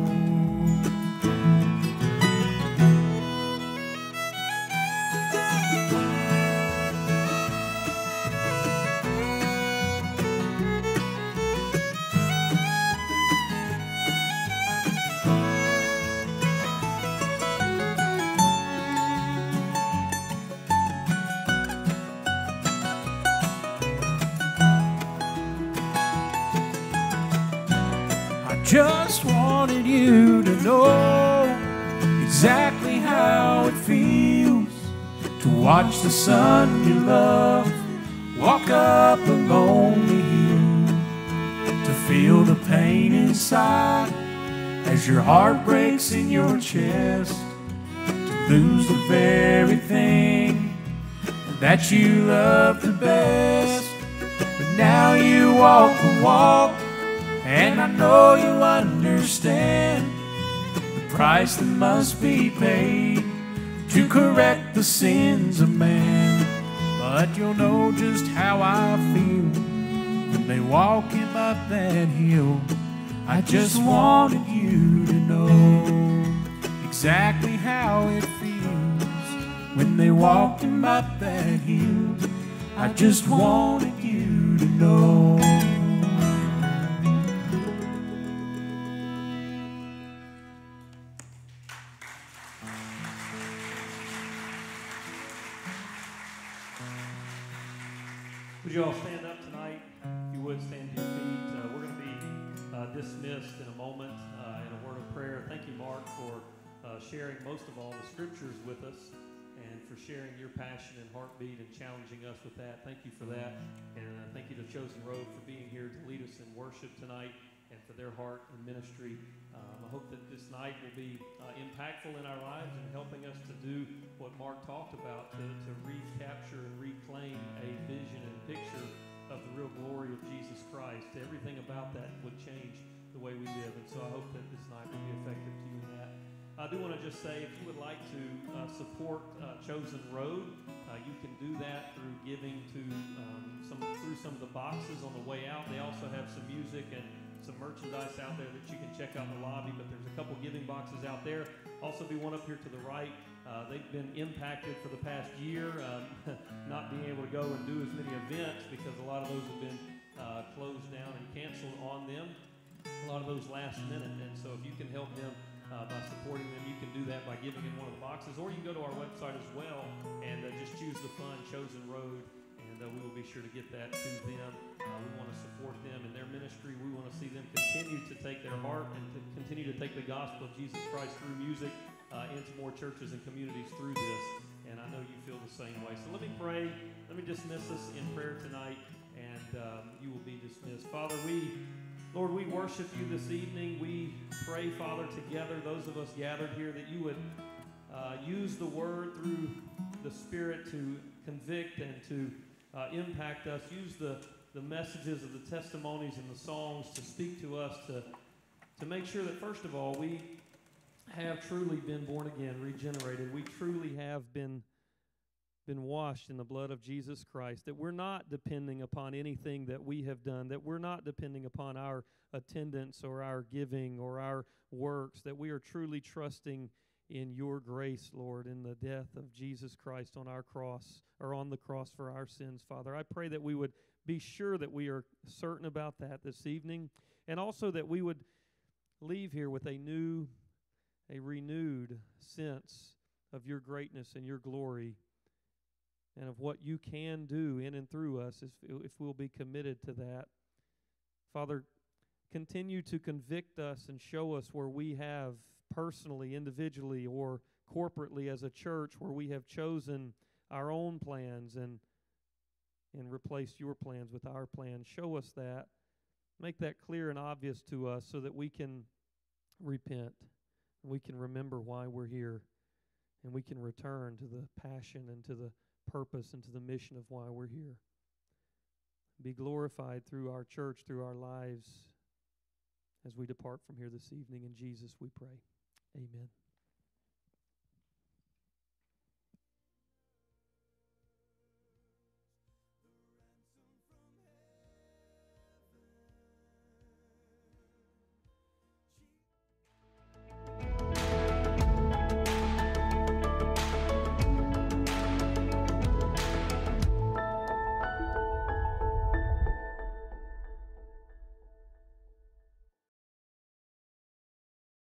S4: Just wanted you to know exactly how it feels to watch the son you love walk up a lonely hill, to feel the pain inside as your heart breaks in your chest, to lose the very thing that you love the best. But now you walk the walk, and I know you understand the price that must be paid to correct the sins of man. But you'll know just how I feel when they walk him up that hill. I just wanted you to know exactly how it feels when they walk him up that hill. I just wanted you to know.
S1: Would you all stand up tonight? If you would, stand to your feet. We're going to be dismissed in a moment in a word of prayer. Thank you, Mark, for sharing most of all the scriptures with us and for sharing your passion and heartbeat and challenging us with that. Thank you for that. And thank you to Chosen Road for being here to lead us in worship tonight and for their heart and ministry. I hope that this night will be impactful in our lives and helping us to do what Mark talked about, to recapture and reclaim a vision and picture of the real glory of Jesus Christ. Everything about that would change the way we live. And so I hope that this night will be effective to you in that. I do want to just say, if you would like to support Chosen Road, you can do that through giving to through some of the boxes on the way out. They also have some music and some merchandise out there that you can check out in the lobby, but there's a couple giving boxes out there. Also be one up here to the right. They've been impacted for the past year, not being able to go and do as many events because a lot of those have been closed down and canceled on them, a lot of those last minute. And so if you can help them by supporting them, you can do that by giving in one of the boxes, or you can go to our website as well and just choose the fund, Chosen Road, and we will be sure to get that to them. We want to support them in their ministry. We want to see them continue to take their heart and to continue to take the gospel of Jesus Christ through music into more churches and communities through this. And I know you feel the same way. So let me pray. Let me dismiss us in prayer tonight, and you will be dismissed. Father, Lord, we worship you this evening. We pray, Father, together, those of us gathered here, that you would use the word through the Spirit to convict and to impact us. Use the messages of the testimonies and the songs to speak to us, to make sure that, first of all, we have truly been born again, regenerated. We truly have been washed in the blood of Jesus Christ, that we're not depending upon anything that we have done, that we're not depending upon our attendance or our giving or our works, that we are truly trusting in your grace, Lord, in the death of Jesus Christ on our cross, or on the cross for our sins, Father. I pray that we would be sure that we are certain about that this evening, and also that we would leave here with a renewed sense of your greatness and your glory, and of what you can do in and through us if we'll be committed to that. Father, continue to convict us and show us where we have personally, individually, or corporately as a church, where we have chosen our own plans and replaced your plans with our plans. Show us that. Make that clear and obvious to us so that we can repent. We can remember why we're here, and we can return to the passion and to the purpose and to the mission of why we're here. Be glorified through our church, through our lives, as we depart from here this evening. In Jesus we pray. Amen.